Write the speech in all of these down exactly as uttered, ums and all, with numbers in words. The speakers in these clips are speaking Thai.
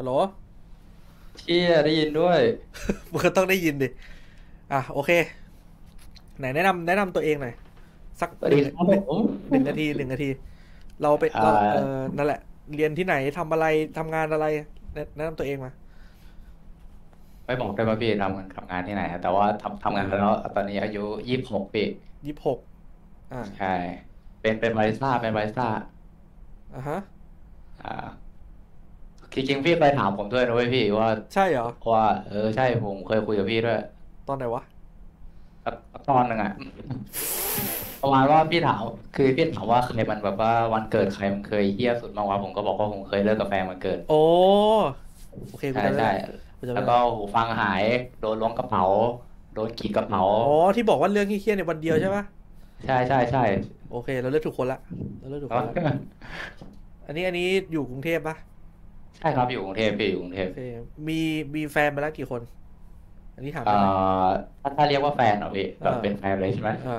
ฮัลโหลเชี่ยได้ยินด้วยมันก็ต้องได้ยินดิอ่ะโอเคไหนแนะนำแนะนำตัวเองหน่อยสักหนึ่งสวัสดีครับหนึ่งผมหนึ่งนาทีหนึ่งนาทีเราไปอ่เราเออานั่นแหละเรียนที่ไหนทำอะไรทำงานอะไรแนะแนะนำตัวเองมาไม่บอกได้ว่าพี่ทำงานทำงานที่ไหนฮะแต่ว่าทำทำงานแล้วตอนนี้อายุยี่สิบหกปียี่สิบหกอ่าใช่เป็นเป็นบาริสต้าเป็นบาริสต้าอ่ะฮะอ่าจริงๆพี่เคยถามผมด้วยนะเว้ยพี่ว่าใช่เหรอว่าเออใช่ผมเคยคุยกับพี่ด้วยตอนไหนวะสักสักตอนหนึ่งอะประมาณว่าพี่ถามคือพี่ถามว่าเคยมันแบบว่าวันเกิดใครมันเคยเฮี้ยสุดบ้างวะผมก็บอกว่าผมเคยเลิกกับแฟนวันเกิดโอ้โอเคกูใช่ใช่จำได้ละกูจำแล้วก็ได้ละหูฟังหายโดนล้วงกระเป๋าโดนกรีดกระเป๋าอ๋อที่บอกว่าเรื่องที่เครียดในวันเดียวใช่ปะใช่ใช่ใช่โอเคเราเลือกถูกคนละเราเลือกถูกอ๋อคนละอันนี้อันนี้อยู่กรุงเทพปะใช่ครับอยู่กรุงเทพพี่อยู่กรุงเทพโอเคมีมีแฟนมาแล้วกี่คนอันนี้ถามเอ่ได้ไหมอถ้าถ้าเรียกว่าแฟนเหรอพี่แบบอ่าเป็นแฟนเลยใช่ไหมอ่า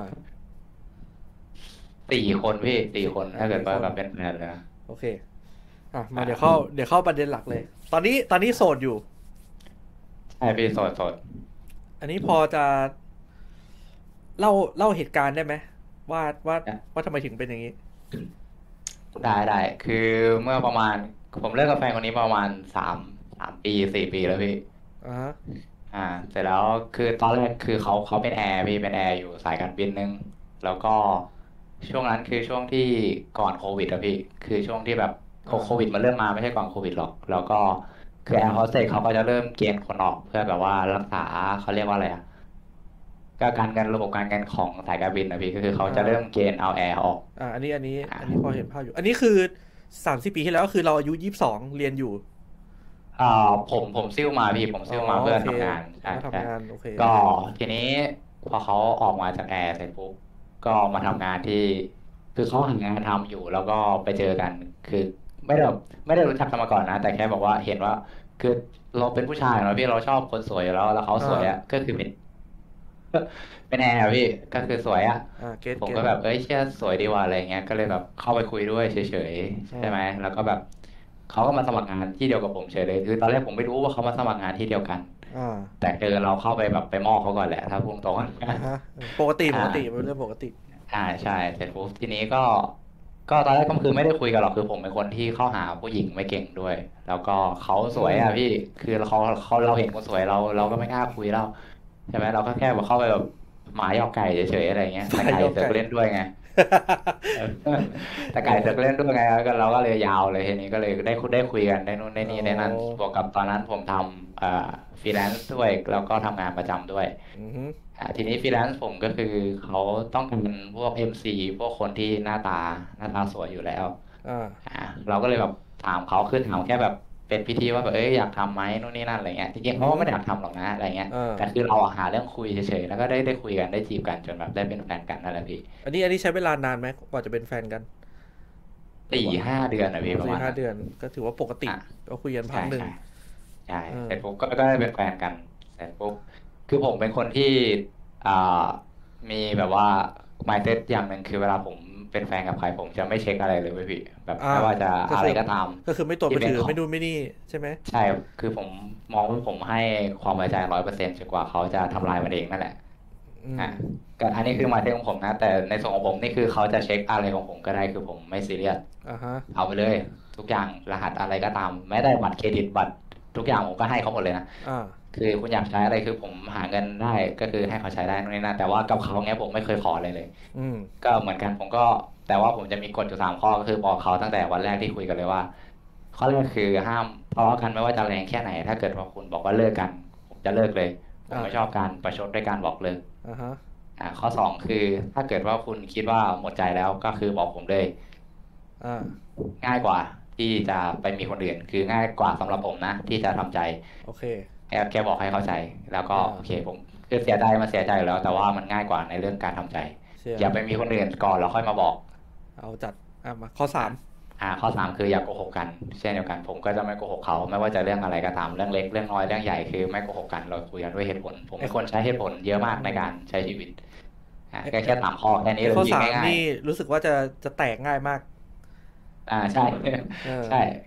สี่คนพี่สี่สี่คนอ่าถ้าเกิดสี่คนว่าแบบเป็นแฟนเลยนะโอเคอ่ะมาอ่าเดี๋ยวเข้าเดี๋ยวเข้าประเด็นหลักเลยตอนนี้ตอนนี้โสดอยู่ใช่พี่โสดโสดอันนี้พอจะเล่าเล่าเหตุการณ์ได้ไหมว่าว่าว่าทำไมถึงเป็นอย่างนี้ได้ได้คือเมื่อประมาณผมเลิกกับแฟนคนนี้ประมาณสามสามปีสี่ปีแล้วพี่อ่าฮะอ่าเสร็จแล้วคือตอนแรกคือเขาเขาเป็นแอร์พี่เป็นแอร์อยู่สายการบินนึงแล้วก็ช่วงนั้นคือช่วงที่ก่อนโควิดอะพี่คือช่วงที่แบบโคอ่าโควิดมันเริ่มมาไม่ใช่ก่อนโควิดหรอกแล้วก็คือแอร์โฮสเตสเขาก็จะเริ่มเกณฑ์คนออกเพื่อแบบว่ารักษาเขาเรียกว่าอะไรอะก็การเงินระบบการเงินของสายการบินนะพี่ก็คือเขาอ่าจะเริ่มเกณฑ์เอาแอร์ออกอ่าอันนี้อันนี้อ่าอันนี้พอเห็นภาพอยู่อันนี้คือสามสิบปีที่แล้วก็คือเราอายุยี่สิบสองเรียนอยู่อ่าผมผมซิ่วมาพี่ผมอ๋อซิ่วมาเพื่โอเคอทำงานใช่แล้วก็ใช่ทำงานโอเคก็ทีนี้พอเขาออกมาจากแอร์เสร็จปุ๊บก็มาทำงานที่คือเขาหางานทำอยู่แล้วก็ไปเจอกันคือไม่ได้แบบไม่ได้รู้จักกันมาก่อนนะแต่แค่บอกว่าเห็นว่าคือเราเป็นผู้ชายเนาะพี่เราชอบคนสวยอยู่แล้วแล้วเขาอ่สวยอ่ะาก็คือเป็นเป็นแอร์อะพี่ก็คือสวยอ่ะอ่าเกตผมเกตก็แบบเอ้ยเชี่ยสวยดีว่ะอะไรเงี้ยก็เลยแบบเข้าไปคุยด้วยเฉยๆอ่ใช่ไหมาแล้วก็แบบเขาก็มาสมัครงานที่เดียวกับผมเฉยเลยคือตอนแรกผมไม่รู้ว่าเขามาสมัครงานที่เดียวกันอ่าแต่เจอเราเข้าไปแบบไปมอบเขาก่อนแหละถ้าพูดตรงอ่าฮะปกติอ่าปกติเป็นเรื่องปกติอ่าใช่เสร็จปุ๊บทีนี้ก็ก็ตอนแรกก็คือไม่ได้คุยกันหรอกคือผมเป็นคนที่เข้าหาผู้หญิงไม่เก่งด้วยแล้วก็เขาสอืมวยอ่ะพี่คือเขาเขาเราเห็นคนสวยเราเราก็ไม่กล้าคุยแล้วใช่ไหมเราก็แค่แบบเข้าไปแบบหมาหยอกไก่เฉยๆอะไรเงี้ยแต่ฝ่ายไก่เสือกยกไก่เล่นด้วยไง เออแต่เอไก่เสือกเล่อนด้วยไงแล้วก็เราก็เลยยาวเลยทีนี้ก็เลยได้คุยได้คุยกันได้นู่นได้อ๋อนี่ได้นั่นบวกกับตอนนั้นผมทำเอ่อฟรีแลนซ์ด้วยแล้วก็ทำงานประจำด้วยอือฮึอ่าทีนี้ฟรีแลนซ์ผมก็คือเขาต้องการพวก เอ็ม ซี พวกคนที่หน้าตาหน้าตาสวยอยู่แล้วอ่าอ่าเราก็เลยแบบถามเขาขึ้นถามแค่แบบเป็นพิธีว่าแบบเอ้ยอยากทำไหมนู่นนี่นั่นอะไรเงี้ยจริงๆเขาอือฮึก็ไม่ได้อยากทำหรอกนะอะไรเงี้ยอ่าแต่คือเราอะหาเรื่องคุยเฉยๆแล้วก็ได้ได้คุยกันได้จีบกันจนแบบได้เป็นแฟนกันนั่นแหละพี่อันนี้อันนี้ใช้เวลานานไหมกว่าจะเป็นแฟนกันหรือสี่ว่าห้าเดือนอะอ๋อสี่พี่ประมาณนั้นห้าเดือนก็ถือว่าปกติอ่ะก็คุยกันพักหนึ่งใช่ใช่ใช่อ่าเสร็จปุ๊บก็ก็ได้เป็นแฟนกันเสร็จปุ๊บคือผมเป็นคนที่อ่ามีแบบว่า mindset อย่างหนึ่งคือเวลาผมเป็นแฟนกับใครผมจะไม่เช็คอะไรเลยเว้ยพี่แบบอ่าไม่ว่าจะอะไรก็คือก็ตามก็คือไม่ตรวจที่เป็นของมือถือไม่ดูไม่นี่ใช่ไหมใช่คือผมมองว่าผมให้ความไว้ใจร้อยเปอร์เซ็นต์จนกว่าเขาจะทำลายมันเองนั่นแหละอืมอ่ะก็อันนี้คือ mindset ของผมนะแต่ในส่วนของผมนี่คือเขาจะเช็คอะไรของผมก็ได้คือผมไม่ซีเรียสอ่าฮะเอาไปเลยทุกอย่างรหัสอะไรก็ตามแม้แต่บัตรเครดิตบัตรทุกอย่างผมก็ให้เขาหมดเลยนะอ่าคือคุณอยากใช้อะไรคือผมหาเงินได้ก็คือให้เขาใช้ได้นู่นนี่นั่นแต่ว่ากับเขาเนี้ยผมไม่เคยขอเลยเลยอืมก็เหมือนกันผมก็แต่ว่าผมจะมีกฎอยู่สามข้อก็คือบอกเขาตั้งแต่วันแรกที่คุยกันเลยว่าข้อแรกคือห้ามทะเลาะกันไม่ว่าจะแรงแค่ไหนถ้าเกิดว่าคุณบอกว่าเลิกกันผมจะเลิกเลยผมอ่าไม่ชอบการประชดด้วยการบอกเลิกอ่าฮะอ่าข้อสองคือถ้าเกิดว่าคุณคิดว่าหมดใจแล้วก็คือบอกผมเลยอ่าง่ายกว่าที่จะไปมีคนอื่นคือง่ายกว่าสำหรับผมนะที่จะทำใจโอเคแค่แค่บอกให้เข้าใจแล้วก็อ่าโอเคผมคือเสียใจมาเสียใจอยู่แล้วแต่ว่ามันง่ายกว่าในเรื่องการทำใจเชียร์อย่าไปมีคนอื่นก่อนแล้วค่อยมาบอกเอาจัดอ่ามาข้อสาอ่ามอ่าข้อสามคืออย่าโกหกกันเช่นเดียวกันผมก็จะไม่โกหกเขาไม่ว่าจะเรื่องอะไรก็ตามเรื่องเล็กเรื่องน้อยเรื่องใหญ่คือไม่โกหกกันเราคุยกันด้วยเหตุผลผมไอ้ข้อเป็นคนใช้เหตุผลเยอะมากอืมในการใช้ชีวิตอ่าไอ้แค่แค่สามข้อแค่นี้ไอ้เลยพี่ข้อสามง่ายนี่รู้สึกว่าจะจะแตกง่ายมากๆอ่าใช่เอใช่อถ้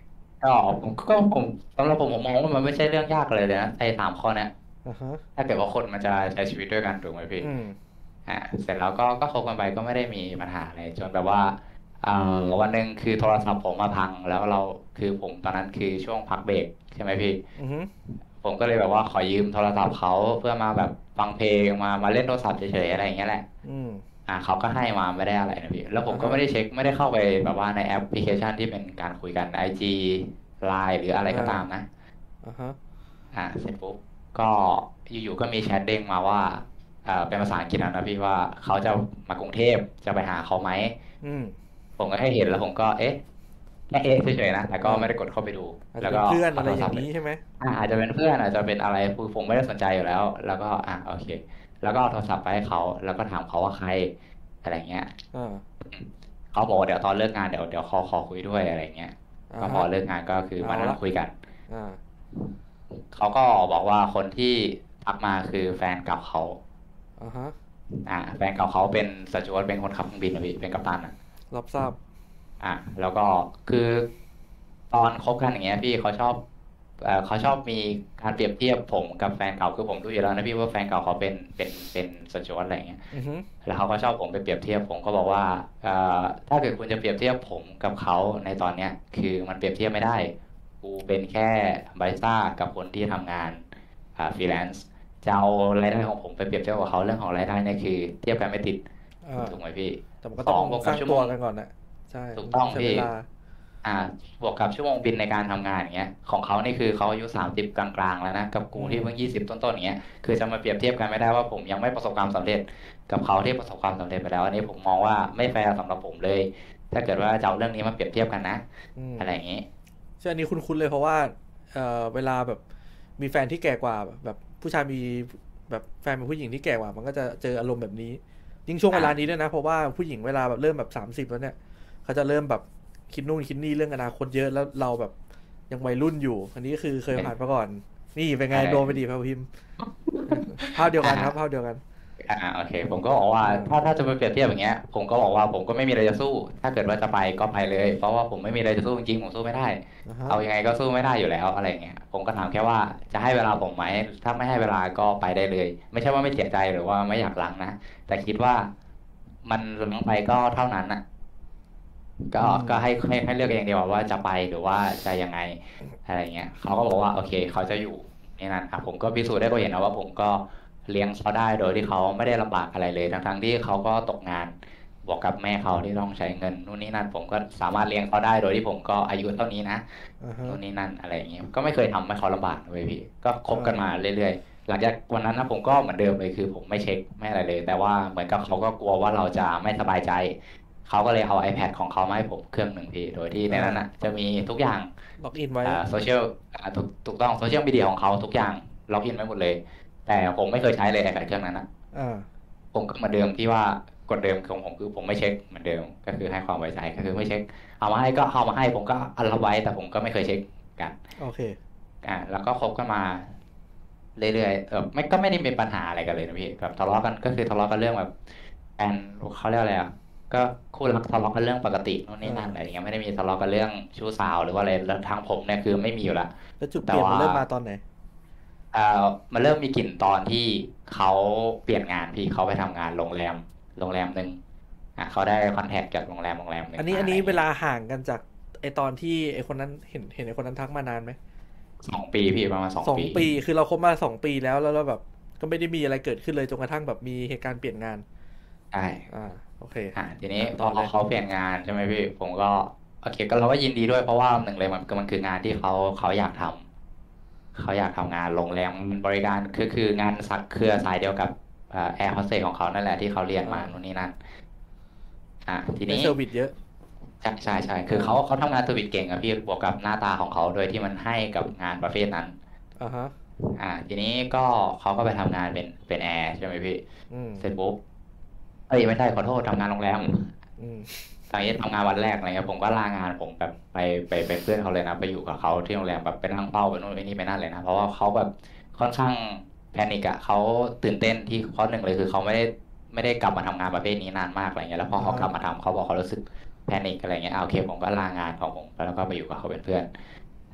ก็ผมก็ผมสำหรับผมผมมองว่ามันไม่ใช่เรื่องยากเลยเลยนะไอ้สามข้อเนี้ยอ่าฮะถ้าเกิดว่าคนมันจะใช้ชีวิตด้วยกันถูกไหมพี่อืมอ่าเสร็จแล้วก็ก็คบกันไปก็ไม่ได้มีปัญหาอะไรจนแบบว่าอ่าวันหนึ่งคือโทรศัพท์ผมมาพังแล้วเราคือผมตอนนั้นคือช่วงพักเบรกใช่ไหมพี่อือฮึผมก็เลยแบบว่าขอยืมโทรศัพท์เขาเพื่อมาแบบฟังเพลงมามาเล่นโทรศัพท์เฉยๆอะไรอย่างเงี้ยแหละอืมอ่าเขาก็ให้มาไม่ได้อะไรนะพี่แล้วผมก็อ่าฮะไม่ได้เช็คไม่ได้เข้าไปแบบว่าในแอปพลิเคชันที่เป็นการคุยกันไอจีไลน์หรืออะไรอ่ก็ตามนะาอ่าฮะอ่าเสร็จปุ๊บก็อยู่ๆก็มีแชทเด้งมาว่าเอ่อเป็นภาษาอังกฤษนะพี่ว่าเขาจะมากรุงเทพจะไปหาเขาไหมอืมผมก็ให้เห็นแล้วผมก็เอ๊ะแค่เอ๊ะเฉยๆนะแต่ก็อ่าไม่ได้กดเข้าไปดูอาจแล้วก็จะเป็นเพื่อนเอาอะไรอย่าโทรศัพท์ไปงนี้ใช่ไหมอ่าอาจจะเป็นเพื่อนอาจจะเป็นอะไรคือผมไม่ได้สนใจอยู่แล้วแล้วก็อ่าโอเคแล้วก็เอาโทรศัพท์ไปให้เขาแล้วก็ถามเขาว่าใครอะไรเงี้ยอ่าเขาบอกว่าเดี๋ยวตอนเลิกงานเดี๋ยวเดี๋ยวเขาขอคุยด้วยอะไรเงี้ยอ่าฮะก็พอเลิกงานก็คือมานั่งเอาละคุยกันอ่าเขาก็บอกว่าคนที่ทักมาคือแฟนเก่าเขาอ่าฮะอ่าแฟนเก่าเขาเป็นสจ๊วตเป็นคนขับเครื่องบินนะพี่เป็นกัปตันอ่ะรับทราบอ่าแล้วก็คือตอนคบกันอย่างเงี้ยพี่เขาชอบเอ่อเขาชอบมีการเปรียบเทียบผมกับแฟนเก่าคือผมรู้อยู่แล้วนะพี่ว่าแฟนเก่าเขาเป็นเป็นเป็นสจ๊วตอะไรเงี้ยอือฮึแล้วเขาก็ชอบผมไปเปรียบเทียบผมก็บอกว่าเอ่อถ้าเกิดคุณจะเปรียบเทียบผมกับเขาในตอนเนี้ยคือมันเปรียบเทียบไม่ได้กูเป็นแค่บาริสต้ากับคนที่ทำงานอ่าฟรีแลนซ์จะเอารายได้ของผมไปเปรียบเทียบกับเขาเรื่องของรายได้เนี่ยคือเทียบกันไม่ติดอ่าถูกไหมพี่แต่มันก็ต้องสองบวกสร้างตัวกับชั่วโมงกันก่อนนะใช่ถูกมันต้ต้องพี่องใช้เวลาอ่าบวกกับชั่วโมงบินในการทำงานอย่างเงี้ยของเขานี่คือเขาอายุสามสิบกลางๆแล้วนะกับกูอืมที่เพิ่งยี่สิบต้นๆอย่างเงี้ยคือจะมาเปรียบเทียบกันไม่ได้ว่าผมยังไม่ประสบความสำเร็จกับเขาที่ประสบความสำเร็จไปแล้วอันนี้ผมมองว่าไม่แฟร์สำหรับผมเลยถ้าเกิดว่าจะเอาเรื่องนี้มาเปรียบเทียบกันนะอืมอะไรอย่างงี้ใช่อันนี้คุ้นๆเลยเพราะว่าเอ่อเวลาแบบมีแฟนที่แก่กว่าแบบผู้ชายมีแบบแฟนเป็นผู้หญิงที่แก่กว่ามันก็จะเจออารมณ์แบบนี้ยิ่งช่วงเวลานี้อ่าด้วยนะเพราะว่าผู้หญิงเวลาแบบเริ่มแบบสามสิบแล้วเนี่ยเขาจะเริ่มแบบคิดนู่นคิดนี่เรื่องอนาคตเยอะแล้วเราแบบยังวัยรุ่นอยู่อันนี้คือเคยเป็นผ่านมาก่อนนี่เป็นไงอะไรโดนไปดีพาพิมพ์ภาพเดียวกันครับภาอ่าพเดียวกันอ่าโอเคผมก็บอกว่าอ่าถ้าถ้าจะไปเปรียบเทียบอย่างเงี้ยผมก็บอกว่าผมก็ไม่มีอะไรจะสู้ถ้าเกิดว่าจะไปก็ไปเลยเพราะว่าผมไม่มีอะไรจะสู้จริงๆผมสู้ไม่ได้อ่าฮะเอายังไงก็สู้ไม่ได้อยู่แล้วอะไรเงี้ยผมก็ถามแค่ว่าจะให้เวลาผมไหมถ้าไม่ให้เวลาก็ไปได้เลยไม่ใช่ว่าไม่เสียใจหรือว่าไม่อยากล้างนะแต่คิดว่ามันล้างไปก็เท่านั้นน่ะก็อืมก็ให้ให้ให้เลือกเองดีกว่าว่าจะไปหรือว่าจะยังไงอะไรเงี้ยเขาก็บอกว่าโอเคเขาจะอยู่นี่นั่นอ่ะผมก็พิสูจน์ได้ก็เห็นนะว่าผมก็ เลี้ยงเขาได้โดยที่เขาไม่ได้ลำบากอะไรเลยทั้งๆที่เขาก็ตกงานบวกกับแม่เขาที่ต้องใช้เงินนู่นนี่นั่นผมก็สามารถเลี้ยงเขาได้โดยที่ผมก็อายุเท่านี้นะอ่าฮะนู่นนี่นั่นอะไรอย่างเงี้ยก็ไม่เคยทำให้เขาลำบากเลยพี่ก็คบอ่กันมาาเรื่อยๆหลังจากวันนั้นนะผมก็เหมือนเดิมเลยคือผมไม่เช็คไม่อะไรเลยแต่ว่าเหมือนกับเขาก็กลัวว่าเราจะไม่สบายใจเขาก็เลยเอา iPad ของเขามาให้ผมเครื่องหนึ่งพี่โดยที่ในอ่านั้นอ่ะจะมีทุกอย่างล็อกอินไว้อ่าโซเชียลอ่าถูกถูกต้องโซเชียลมีเดียของเขาทุกอย่างล็อกอินไว้หมดเลย แต่ผมไม่เคยใช้เลยไอ้เครื่องนั้นนะอ่าผมก็เหมือนเดิมที่ว่ากฎเดิมของผมคือผมไม่เช็คเหมือนเดิมก็คือให้ความไว้ใจก็คือไม่เช็คเอามาให้ก็เอามาให้ผมก็เอารับไว้แต่ผมก็ไม่เคยเช็คกันโอเคอ่าแล้วก็คบกันมาเรื่อยๆเออไม่ก็ไม่ได้มีปัญหาอะไรกันเลยนะพี่แบบทะเลาะกันก็คือทะเลาะกันเรื่องแบบแอนเขาเรียกอะไรอ่ะก็คู่รักทะเลาะกันเรื่องปกตินู่นนี่นั่นอะไรอ่าอย่างเงี้ยไม่ได้มีทะเลาะกันเรื่องชู้สาวหรือว่าอะไรแล้วทางผมเนี่ยคือไม่มีอยู่ละแล้วจุดเปแต่ว่าลี่ยนมันเริ่มมาตอนไหนเอ่อมันเริ่มมีกลิ่นตอนที่เขาเปลี่ยนงานพี่เขาไปทำงานโรงแรมโรงแรมหนึ่งอ่ะเขาได้คอนแทคจากโรงแรมโรงแรมหนึ่งอันนี้อันนี้มาอะไรเงี้ยเวลาห่างกันจากไอตอนที่ไอคนนั้นเห็นเห็นไอคนนั้นทักมานานไหมสองปีพี่ประมาณสองสองปีปีคือเราคบมาสองปีแล้วแล้วเราแบบก็ไม่ได้มีอะไรเกิดขึ้นเลยจนกระทั่งแบบมีเหตุการณ์เปลี่ยนงานใช่อ่าโอเคอ่ะทีนี้อ่าพอต่อเลยเขาเปลี่ยนงานใช่ไหมพี่ผมก็โอเคก็เราก็ยินดีด้วยเพราะว่าหนึ่งเลยมันมันคืองานที่เขาเขาอยากทำเขาอยากทำงานโรงแรมบริการคือคืองานสักเครือสายเดียวกับแอร์โฮสเตสของเขานั่นแหละที่เขาเรียนอ่มานู่นานี่นั่นอ่ะทีได้นี้เซอร์วิสเยอะใช่ใช่ใช่คือเขาอ่าเขาทำงานเซอร์วิสเก่งอะพี่บวกกับหน้าตาของเขาโดยที่มันให้กับงานประเภทนั้นอ่าฮะอ่าทีนี้ก็เขาก็ไปทำงานเป็นเป็นแอร์ใช่ไหมพี่อืมเสร็จปุ๊บเอ้ยไม่ใช่ขอโทษทำงานโรงแรมอืมตอนนี้ทำงานวันแรกอะไรเงี้ยผมก็ลางานผมแบบไปไปไปเป็นเพื่อนเขาเลยนะไปอยู่กับเขาที่โรงแรมแบบไปนั่งเฝ้าไปนู่นไปนี่ไปนั่นเลยนะเพราะว่าเขาแบบค่อนข้างแพนิกอะเขาตื่นเต้นที่ข้อหนึ่งเลยคือเขาไม่ได้ไม่ได้กลับมาทำงานประเภทนี้นานมากอะไรเงี้ยแล้วพออ่าฮะเขากลับมาทำเขาบอกเขารู้สึก แพนิคอะไรเงี้ยอ่าโอเคผมก็ลางานของผมแล้วก็ไปอยู่กับเขาเป็นเพื่อน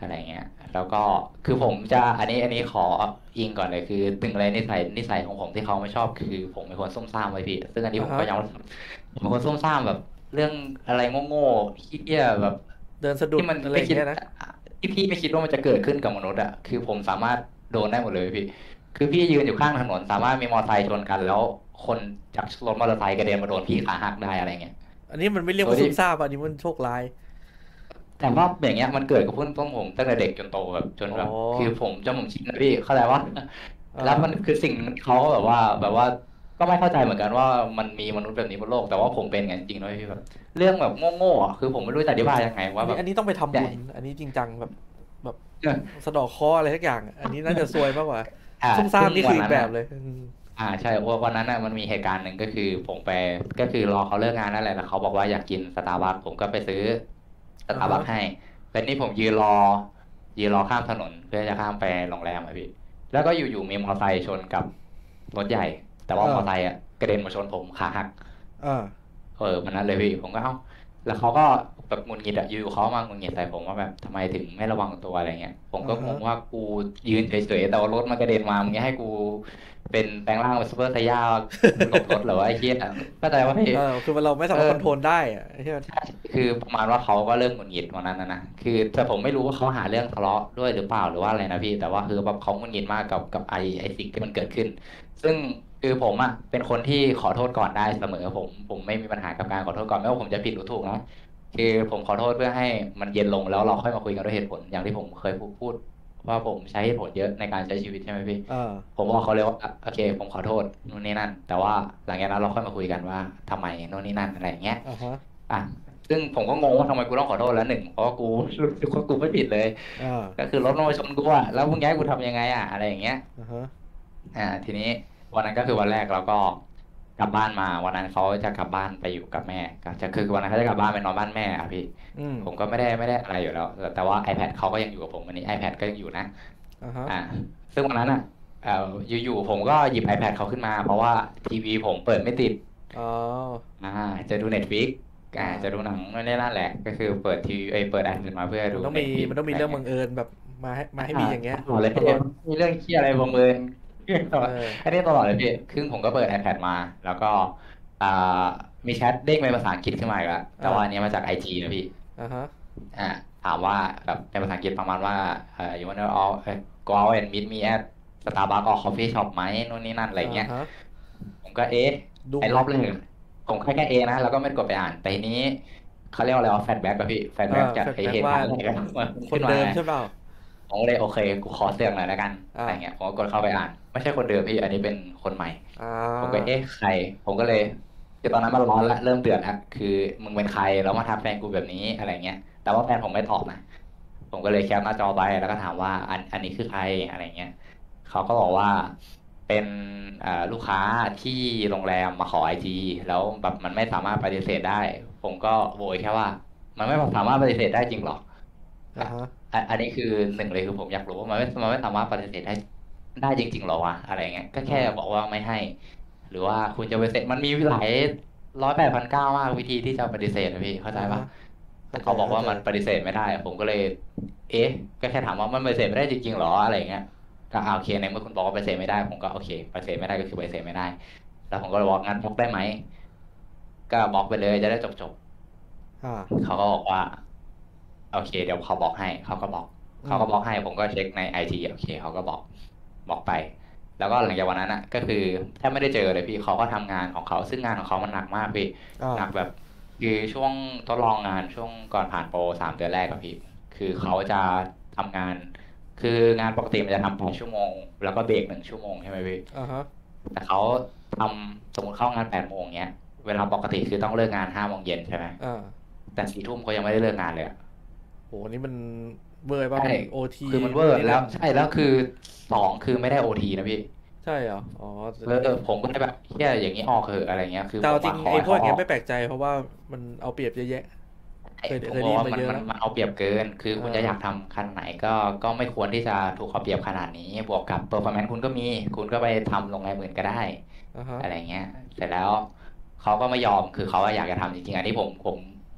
อะไรเงี้ยแล้วก็คือผมจะอันนี้อันนี้ขออิงก่อนเลยคือตึงเลยนิสัยนิสัยของผมที่เขาไม่ชอบคือผมเป็นคนซุ่มซ่ามไว้พี่ซึ่งอันนี้อ่าฮะผมก็ยอมรับผมเป็นคนซุ่มซ่ามแบบเรื่องอะไรโง่ๆขี้เกียจแบบเดินสะดุที่ดอะไรมันไม่คิดอย่างเงี้ยนะที่พี่ไม่คิดว่ามันจะเกิดขึ้นกับมนุษย์อะคือผมสามารถโดนได้หมดเลยพี่คือพี่ยืนอยู่ข้างถนนสามารถมีมอเตอร์ไซค์ชนกันแล้วคนจากรถมอเตอร์ไซค์กระเด็นมาโดนพี่ขาหักได้อะไรเงี้ยอันนี้มันไม่เรียกโดยที่ว่าซุ่มซ่ามอะอันนี้มันโชคร้ายแต่ว่าอย่างเงี้ยมันเกิดกับพวกพวกผมตั้งแต่เด็กจนโตแบบจนอ๋อแบบคือผมจนผมชินนะพี่เข้าใจว่าแล้วมันอ่าคือสิ่งเขาก็แบบว่าแบบว่าก็ไม่เข้าใจเหมือนกันว่ามันมีมนุษย์แบบนี้บนโลกแต่ว่าผมเป็นอย่างจริงด้วยพี่แบบเรื่องแบบโง่ๆอะคือผมไม่รู้จะอธิบายยังไงอันว่าแบบนี้อันนี้ต้องไปทำใหญ่บุญอันนี้จริงจังแบบแบบสะเดาะเคราะห์อะไรสักอย่างอะอันนี้น่าจะซวยมากกว่าอ่าซุ่มซ่าซึ่งมนี่คืออีกวันนั้นอ่ะแบบเลยอืมอ่าใช่เพราะวันนั้นน่ะมันมีเหตุการณ์หนึ่งก็คือผมไปก็คือรอเขาเลิกงานนั่นแหละแล้วเขาบอกว่าอยากกินสตาร์บัคผมก็ไปซื้อสอ่าฮะตาร์บัคให้แล้วนี่ผมยืนรอยืนรอข้ามถนนเพื่อจะข้ามไปโรงแรมอะพี่แล้วก็อยู่ๆมีมอเตอร์ไซค์ชนกับรถใหญ่แต่ว่ามอเตอร์ไซอ่าค์อะกระเด็นมาชนผมขาหักอ่าเออมันนั้นเลยพี่ผมก็เอ้าแล้วเขาก็แบบหงุดหงิดอะอยู่ๆเขามาหงุดหงิดใส่ผมว่าแบบทำไมถึงไม่ระวังตัวอะไรเงี้ยผมก็งอ่าฮะงว่ากูยืนเฉยๆแต่ว่ารถมันกระเด็นมามึงจะให้กูเป็นแปลงร่างเป็นซูเปอร์ไซย่าหลบรถเหรอวะไอ้เหี้ยเข้าใจว่าพี่เออคือเราไม่สาเออมารถคอนโทรลได้อะใช่ไหมใช่คือประมาณว่าเขาก็เริ่มหงุดหงิดวันนั้นนะนะคือแต่ผมไม่รู้ว่าเขาหาเรื่องทะเลาะด้วยหรือเปล่าหรือว่าอะไรนะพี่แต่ว่าคือแบบเขาหงุดหงิดมากกับกับไอไอสิ่งที่มันเกิดขึ้น ซึ่งคือผมอ่ะเป็นคนที่ขอโทษก่อนได้เสมอผมผมไม่มีปัญหากับการขอโทษก่อนไม่ว่าผมจะผิดหรือถูกนะคือผมขอโทษเพื่อให้มันเย็นลงแล้วเราค่อยมาคุยกันด้วยเหตุผลอย่างที่ผมเคยพูดพูดว่าผมใช้เหตุผลเยอะในการใช้ชีวิตใช่ไหมพี่อ่าผมบอกเขาเลยว่าอ่ะโอเคผมขอโทษนู่นนี่นั่นแต่ว่าหลังจากนั้นเราค่อยมาคุยกันว่าทำไมนู่นนี่นั่นอะไรอย่างเงี้ยอ่าฮะอ่ะซึ่งผมก็งงว่าทำไมกูต้องขอโทษแล้วหนึ่งเพราะว่ากูรู้สึกว่ากูไม่ผิดเลยอ่าก็คือรถมันมาชนกูอะแล้วมึงย้ายกูทำยังไงอะอะไรอย่างเงี้ยอ่าฮะอ่าทีนี้วันนั้นก็คือวันแรกเราก็กลับบ้านมาวันนั้นเขาจะกลับบ้านไปอยู่กับแม่ก็จะคือวันนั้นเขาจะกลับบ้านไปนอนบ้านแม่อะพี่อืมผมก็ไม่ได้ไม่ได้อะไรอยู่แล้วแต่แต่ว่า iPad เขาก็ยังอยู่กับผมวันนี้ iPad ก็ยังอยู่นะอ่าฮะอ่าซึ่งวันนั้นอ่ะเอ่ออยู่ๆผมก็หยิบ iPad เขาขึ้นมาเพราะว่าทีวีผมเปิดไม่ติดอ๋ออ่าจะดู Netflix อ่าอ่จะดูหนังานั่นนี่นั่นแหละก็คือเปิดทีวีเอ้ยเปิด iPad มาเพื่อดูมันต้องมี Netflix มันต้องมีอะไรเงี้ยเรื่องบังเอิญแบบมาให้มาให้อ่ามีอย่างเงี้ยตลอดเลยพี่ตลอดมีเรื่องเคี้ยอะไรบังเอิญตลอดเอออันนี้ตลอดเลยพี่คือผมก็เปิด iPad มาแล้วก็อ่ามีแชทเด้งเป็นภาษาอังกฤษขึ้นมาอีกแล้วแต่อ่าว่าอันนี้มาจากไอจีนะพี่อ่าฮะอ่าถามว่าแบบเป็นภาษาอังกฤษประมาณว่าเอ่อ you wanna all เอ่อ go out and meet me at Starbucks or coffee shop ไหมนู่นนี่นั่นอะไรเงี้ยอ่าฮะผมก็เอ๊ะดุ้งเลยไอ้รอบแรกผมแค่แค่เอนะแล้วก็ไม่ได้กดไปอ่านแต่ทีนี้เขาเรียกว่าอะไรว่าแฟลชแบ็กอะพี่แฟลชอ่าแบ็กจากแฟลชไอเหตุแบ็กว่าการณ์แรกมันคนขึ้นมาเดิมใช่เปล่าผมก็เลยโอเคกูขอเสี่ยงหน่อยแล้วกันอะไรเงี้อ่ายผมก็กดเข้าไปอ่านไม่ใช่คนเดิมพี่อันนี้เป็นคนใหม่อ่ผมก็าเอ๊ะใครผมก็เลยคือตอนนั้นมันร้อนละเริ่มเดือดละคือมึงเป็นใครแล้วมาทักแฟนกูแบบนี้อะไรเงี้ยแต่ว่าแฟนผมไม่ตอบนะผมก็เลยแคปหน้าจอไปแล้วก็ถามว่าอันอันนี้คือใครอะไรเงี้ยเขาก็บอกว่าเป็นเอ่อลูกค้าที่โรงแรมมาขอไอจีแล้วแบบมันไม่สามารถปฏิเสธได้ผมก็โวยแค่ว่ามันไม่สามารถปฏิเสธได้จริงหรออ่าฮะอ่ะอันนี้คือหนึ่งเลยคือผมอยากรู้ว่ามันไม่มันไม่สามารถปฏิเสธได้ได้จริงๆหรอวะอะไรเงี้ยก็อ่แค่บอกาว่าไม่ให้หรือว่าคุณจะปฏิเสธมันมีหลายร้อยแปดพันเก้ามากวิธีที่จะปฏิเสธนะพี่เข้าใจปะอ่าฮะแต่เข้าใจเขาบอกเข้าใจว่ามันปฏิเสธไม่ได้ผมก็เลยเอ๊ะก็แค่ถามว่ามันปฏิเสธไม่ได้จริงๆหรออะไรเงี้ยก็อ่าโอเคในเมื่อคุณบอกว่าปฏิเสธไม่ได้ผมก็โอเคปฏิเสธไม่ได้ก็คือปฏิเสธไม่ได้แล้วผมก็เลยบอกงั้นบล็อกได้ไหมก็บล็อกไปเลยจะได้จบอ่าเขาก็บอกว่าโอเคเดี๋ยวเขาบอกให้เขาก็บอกเขาอืมก็บอกให้ผมก็เช็คในไอทีโอเคเขาก็บอกบอกไปแล้วก็หลังจากวันนั้นอ่ะก็คือแทบไม่ได้เจอเลยพี่เขาก็ทำงานของเขาซึ่งงานของเขามันหนักมากพี่อ่าหนักแบบคือช่วงทดลองงานช่วงก่อนผ่านโปรสามเดือนแรกอะพี่คือเขาจะทำงานคืองานปกติมันจะทำแปดชั่วโมงแล้วก็เบรกหนึ่งชั่วโมงใช่ไหมพี่อ่าฮะแต่เขาทำสมมติเข้างานแปดโมงเนี้ยเวลาปกติคือต้องเลิกงานห้าโมงเย็นใช่ไหมอ่าแต่สี่ทุ่มเขายังไม่ได้เลิกงานเลยอะโหนี่มันเบอร์ป่ะใช่มันโอทีคือมันเวอร์นู่นนี่นั่นแล้วใช่แล้วคือสองคือไม่ได้โอทีนะพี่ใช่เหรออ๋อเออผมก็เลยแบบเฮียอย่างนี้ออกเถอะอะไรเงี้ยคือแต่เอาจริงผมมาขอไอ้พวกอย่างเงี้ให้เขาออกยไม่แปลกใจเพราะว่ามันเอาเปรียบเยอะแยะไอ้เคยผมเคยได้ยินบอกว่ามันมาเยอะแล้วมันมันเอาเปรียบเกินคืออ่คุณจะอยากาทำคันไหนก็ก็ไม่ควรที่จะถูกเอาเปรียบขนาดนี้บวกกับเปอร์ฟอร์แมนซ์คุณก็มีคุณก็ไปทำลงในหมื่นก็ได้อ่าฮะอะไรเงี้ยเสร็จแล้วเขาก็ไม่ยอมคือเขาอะอยากจะทำจริงๆอันนี้ผมผม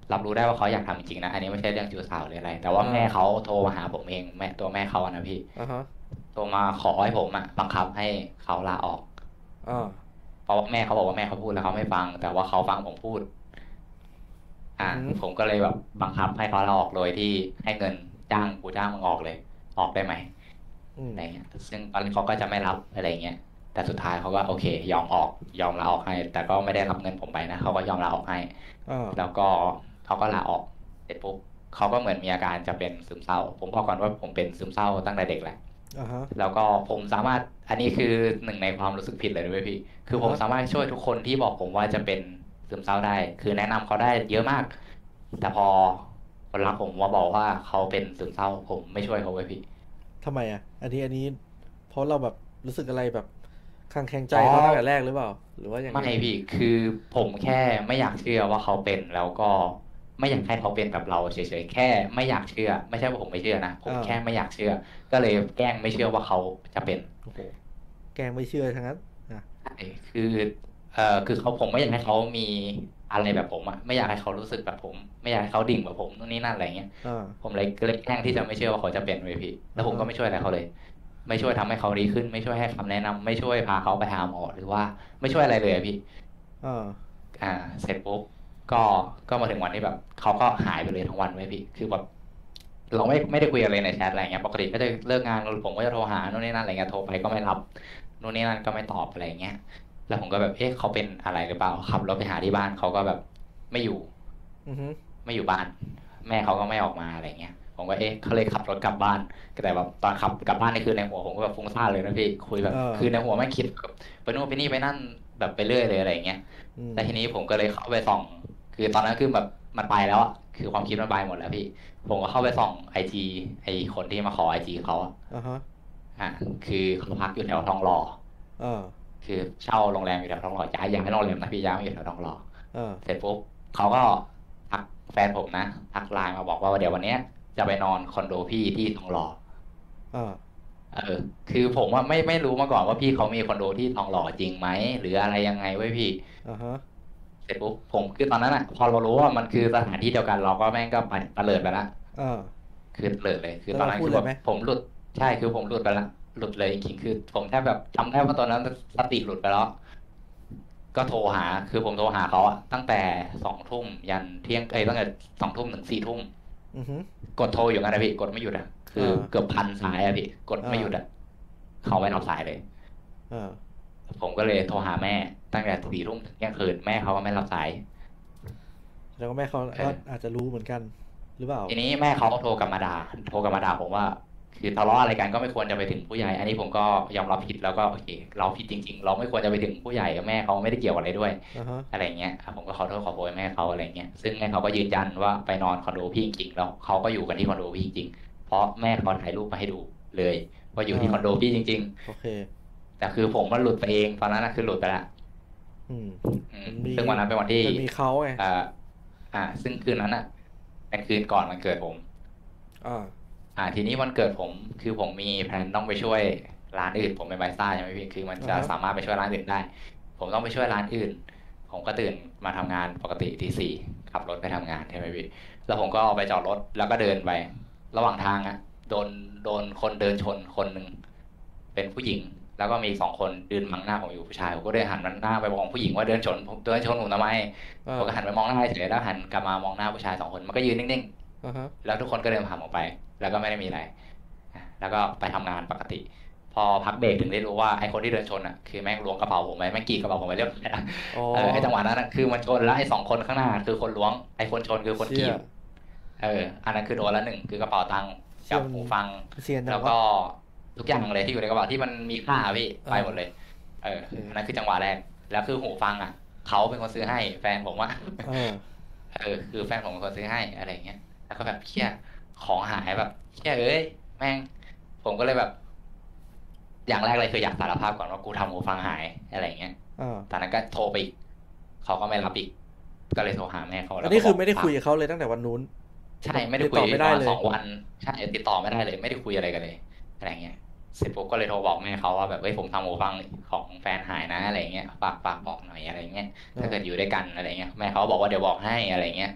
รับรู้ได้ว่าเขาอยากทำจริงๆนะอันนี้ไม่ใช่เรื่องชู้สาวหรืออะไรแต่ว่าแม่อ่าเขาโทรมาหาผมเองแม่ตัวแม่เขาอะนะพี่อ่าฮะโทรมาขอให้ผมอะบังคับให้เขาลาออกอ่าเพราะว่าแม่เขาบอกว่าแม่เขาพูดแล้วเขาไม่ฟังแต่ว่าเขาฟังผมพูดอือ่าอหือผมก็เลยแบบบังคับให้เขาลาออกโดยที่ให้เงินจ้างกูจ้างมึงออกเลยออกได้ไหมอืมอะไรเงี้ยซึ่งตอนนี้เขาก็จะไม่รับอะไรเงี้ยแต่สุดท้ายเขาก็โอเคยอมออกยอมลาออกให้แต่ก็ไม่ได้รับเงินผมไปนะเขาก็ยอมลาออกให้อ่าแล้วก็เขาก็ลาออกเสร็จปุ๊บเขาก็เหมือนมีอาการจะเป็นซึมเศร้าผมบอกก่อนว่าผมเป็นซึมเศร้าตั้งแต่เด็กแหละอ่าฮะแล้วก็ผมสามารถอันนี้คือหนึ่งในความรู้สึกผิดเลยด้วยพี่คือผมอ่าฮะสามารถช่วยทุกคนที่บอกผมว่าจะเป็นซึมเศร้าได้คือแนะนำเขาได้เยอะมากแต่พอคนรักผมมาบอกว่าเขาเป็นซึมเศร้าผมไม่ช่วยเขาไว้ยพี่ทำไมอ่ะอันนี้อันนี้เพราะเราแบบรู้สึกอะไรแบบคลางแคลงใจอ๋อเขาตั้งแต่แรกหรือเปล่าหรือว่ายังไม่ไงพี่คือผมแค่ไม่อยากเชื่อว่าเขาเป็นแล้วก็ไม่อยากให้เขาเป็นแบบเราเฉยๆแค่ไม่อยากเชื่อไม่ใช่ว่าผมไม่เชื่อนะผมอ่าแค่ไม่อยากเชื่อก็เลยแกล้งไม่เชื่อว่าเขาจะเป็นโอ้โหแกล้งไม่เชื่อทั้งนั้นอ่ะใช่คือเอ่อคือเขาผมไม่อยากให้เขามีอะไรแบบผมอะไม่อยากให้เขารู้สึกแบบผมไม่อยากให้เขาดิ่งแบบผมนู่นนี่นั่นอะไรเงี้ยอ่าผมเลยก็เลยแกล้งที่จะไม่เชื่อว่าเขาจะเป็นเว้ยพี่แล้อ่าฮะวผมก็ไม่ช่วยอะไรเขาเลยไม่ช่วยทำให้เขาดีขึ้นไม่ช่วยให้คำแนะนำไม่ช่วยพาเขาไปหาหมอหรือว่าไม่ช่วยอะไรเลยอะพี่อ่าอ่าเสร็จปุ๊บก็ก็มาถึงวันที่แบบเขาก็หายไปเลยทั้งวันไว้ยพี่คือแบบเราไม่ไม่ได้คุยกันเลยในแชทอะไรเงี้ยปกติก็จะเลิกงานผมก็จะโทรหาโน่นนี่นั่นอะไรเงี้ยโทรไปก็ไม่รับโน่นนี่นั่นก็ไม่ตอบอะไรเงี้ยแล้วผมก็แบบเอ๊ะเขาเป็นอะไรหรือเปล่าขับรถไปหาที่บ้านเขาก็แบบไม่อยู่อือฮึไม่อยู่บ้านแม่เขาก็ไม่ออกมาอะไรเงี้ยผมก็เอ๊ะเขาเลยขับรถกลับบ้านแต่แบบตอนขับกลับบ้านนี่คือในหัวผมก็แบบฟุ้งซ่านเลยนะพี่คุยแบบเออคือในหัวไม่งคิดแบบไปนู่นไปนี่ไปนั่นแบบไปเรื่อยเลยอะไรเงี้ยอืมแล้วทีนี้ผมก็เลยเข้าไปส่องคือตอนนั้นคือแบบมันไปแล้วอะคือความคิดมันไปหมดแล้วพี่ผมก็เข้าไปส่องไอจีไอคนที่มาขอไอจีเขาอะอ่าฮะอ่ะคือเขาพักอยู่แถวทองหล่ออ่าคือเช่าโรงแรมอยู่แถวทองหล่อย้ายย้ายโรงแรมนะพี่ย้ายมาอยู่แถวทองหล่ออ่าเสร็จปุ๊บเขาก็ทักแฟนผมนะทักไลน์มาบอกว่าเดี๋ยววันเนี้ยจะไปนอนคอนโดพี่ที่ทองหล่ออ่าเออคือผมว่าไม่ไม่รู้มาก่อนว่าพี่เขามีคอนโดที่ทองหล่อจริงไหมหรืออะไรยังไงเว้ยพี่อ่าฮะเสร็จปุ๊บผมคือตอนนั้นอ่ะพอเรารู้ว่ามันคือสถานที่เดียวกันเราก็แม่งก็ไปตะเลิดไปละอ่าคือตะเลิดเลยคือแล้วตอนนั้นคือแบบเราพูดเลยไหมผมหลุดใช่คือผมหลุดไปละหลุดเลยจริงๆคือผมแทบแบบจำได้ว่าตอนนั้นสติหลุดไปแล้วก็โทรหาคือผมโทรหาเขาอะตั้งแต่สองทุ่มยันเที่ยงเอ้ยตั้งแต่สองทุ่มถึงสี่ทุ่มอือฮึกดโทรอยู่งั้นนะพี่กดไม่หยุดอะคืออ่าเกือบพันสายอะพี่กดไม่หยุดอ่าอะเขาไม่รับสายเลยอ่าผมก็เลยโทรหาแม่ตั้งแต่สี่ทุ่มถึงเที่ยงคืนแม่เขาก็ไม่รับสายแล้วก็แม่เขาก็เอออาจจะรู้เหมือนกันหรือเปล่าทีนี้แม่เขาโทรกลับมาด่าโทรกลับมาด่าผมว่าคือทะเลาะอะไรกันก็ไม่ควรจะไปถึงผู้ใหญ่อันนี้ผมก็ยอมรับผิดแล้วก็โอเคเราผิดจริงๆเราไม่ควรจะไปถึงผู้ใหญ่กับแม่เขาไม่ได้เกี่ยวอะไรด้วยอ่าฮะอะไรเงี้ยอ่ะผมก็ขอโทษขอโพยแม่เขาอะไรเงี้ยซึ่งแม่เขาก็ยืนยันว่าไปนอนคอนโดพี่จริงๆแล้วเขาก็อยู่กันที่คอนโดพี่จริงๆเพราะแม่เขาถ่ายรูปมาให้ดูเลยว่าอยู่อ่าที่คอนโดพี่จริงโอเคๆแต่คือผมมันหลุดไปเองตอนนั้นนะคือหลุดไปละอืมอืมมันมีซึ่งวันนั้นเป็นวันที่มันมีเขาไงอ่าอ่าซึ่งคืนนั้นอ่ะเป็นคืนก่อนวันเกิดผมอ่าอ่าทีนี้วันเกิดผมคือผมมีแผนต้องไปช่วยร้านอื่นผมเป็นบาริสต้าใช่ไหมพี่คือมันจะอ่าฮะสามารถไปช่วยร้านอื่นได้ผมต้องไปช่วยร้านอื่นผมก็ตื่นมาทำงานปกติตีสี่ขับรถไปทำงานใช่ไหมพี่แล้วผมก็ไปจอดรถแล้วก็เดินไประหว่างทางอ่ะโดนโดนคนเดินชนคนหนึ่งเป็นผู้หญิงแล้วก็มีอีกสองคนยืนมองหน้าผมอยู่ผู้ชายผมก็เดินหันมันหน้าไปมองผู้หญิงว่าเดินชนผมเดินชนผมทำไมอ่าผมก็หันไปมองหน้าเฉยแล้วหันกลับมามองหน้าผู้ชายสองคนมันก็ยืนนิ่งอ่าฮะๆแล้วทุกคนก็เดินผ่านออกไปแล้วก็ไม่ได้มีอะไร แล้วก็ไปทำงานปกติพอพักเบรกถึงได้รู้ว่าไอ้คนที่เดินชนอ่ะคือแม่งล้วงกระเป๋าผมไปแม่งกรีดกระเป๋าผมไปเรียบร้อยแล้วอ๋อเออไอ้จังหวะนั้นอะคือมันชนแล้วไอ้สองคนข้างหน้าคือคนล้วงไอ้คนชนคือคนเชี่ยกรีดเอออันนั้นคือโดนละหนึ่งคือกระเป๋าตังค์กับเชี่ยมันหูฟังเซียนจังวะแล้วก็ทุกอย่างเลยที่อยู่ในกระเป๋าที่มันมีค่าพี่ไปอ่าหมดเลยเออโอเคอันนั้นคือจังหวะแรกแล้วคือหูฟังอ่ะเขาเป็นคนซื้อให้แฟนผมว่าอ่าเออคือแฟนผมเป็นคนซื้อให้อะไรเงี้ยแล้วก็แบบเชี่ยของหายแบบเชี่ยเอ้ยแม่งผมก็เลยแบบ อย่างแรกเลยคืออยากสารภาพก่อนว่ากูทำหูฟังหายอะไรเงี้ยอ่าตอนนั้นก็โทรไปอีกเขาก็ไม่รับอีกก็เลยโทรหาแม่เขาอันนี้คือแล้วก็บอกฝากไม่ได้คุยกับเขาเลยตั้งแต่วันนู้นใช่แบบไม่ได้คุยติดต่อไม่ประมาณได้เลยสองวันใช่ติดต่อไม่ได้เลยไม่ได้คุยอะไรกันเลยอะไรเงี้ยเสร็จปุ๊บก็เลยโทรบอกแม่เขาว่าแบบเฮ้ยผมทำหูฟังของแฟนหายนะอะไรเงี้ยฝากฝากบอกหน่อยอะไรเงี้ยถ้าเกิดออ่ายู่ด้วยกันอะไรเงี้ยแม่เขาบอกว่าเดี๋ยวบอกให้อะไรเงี้ย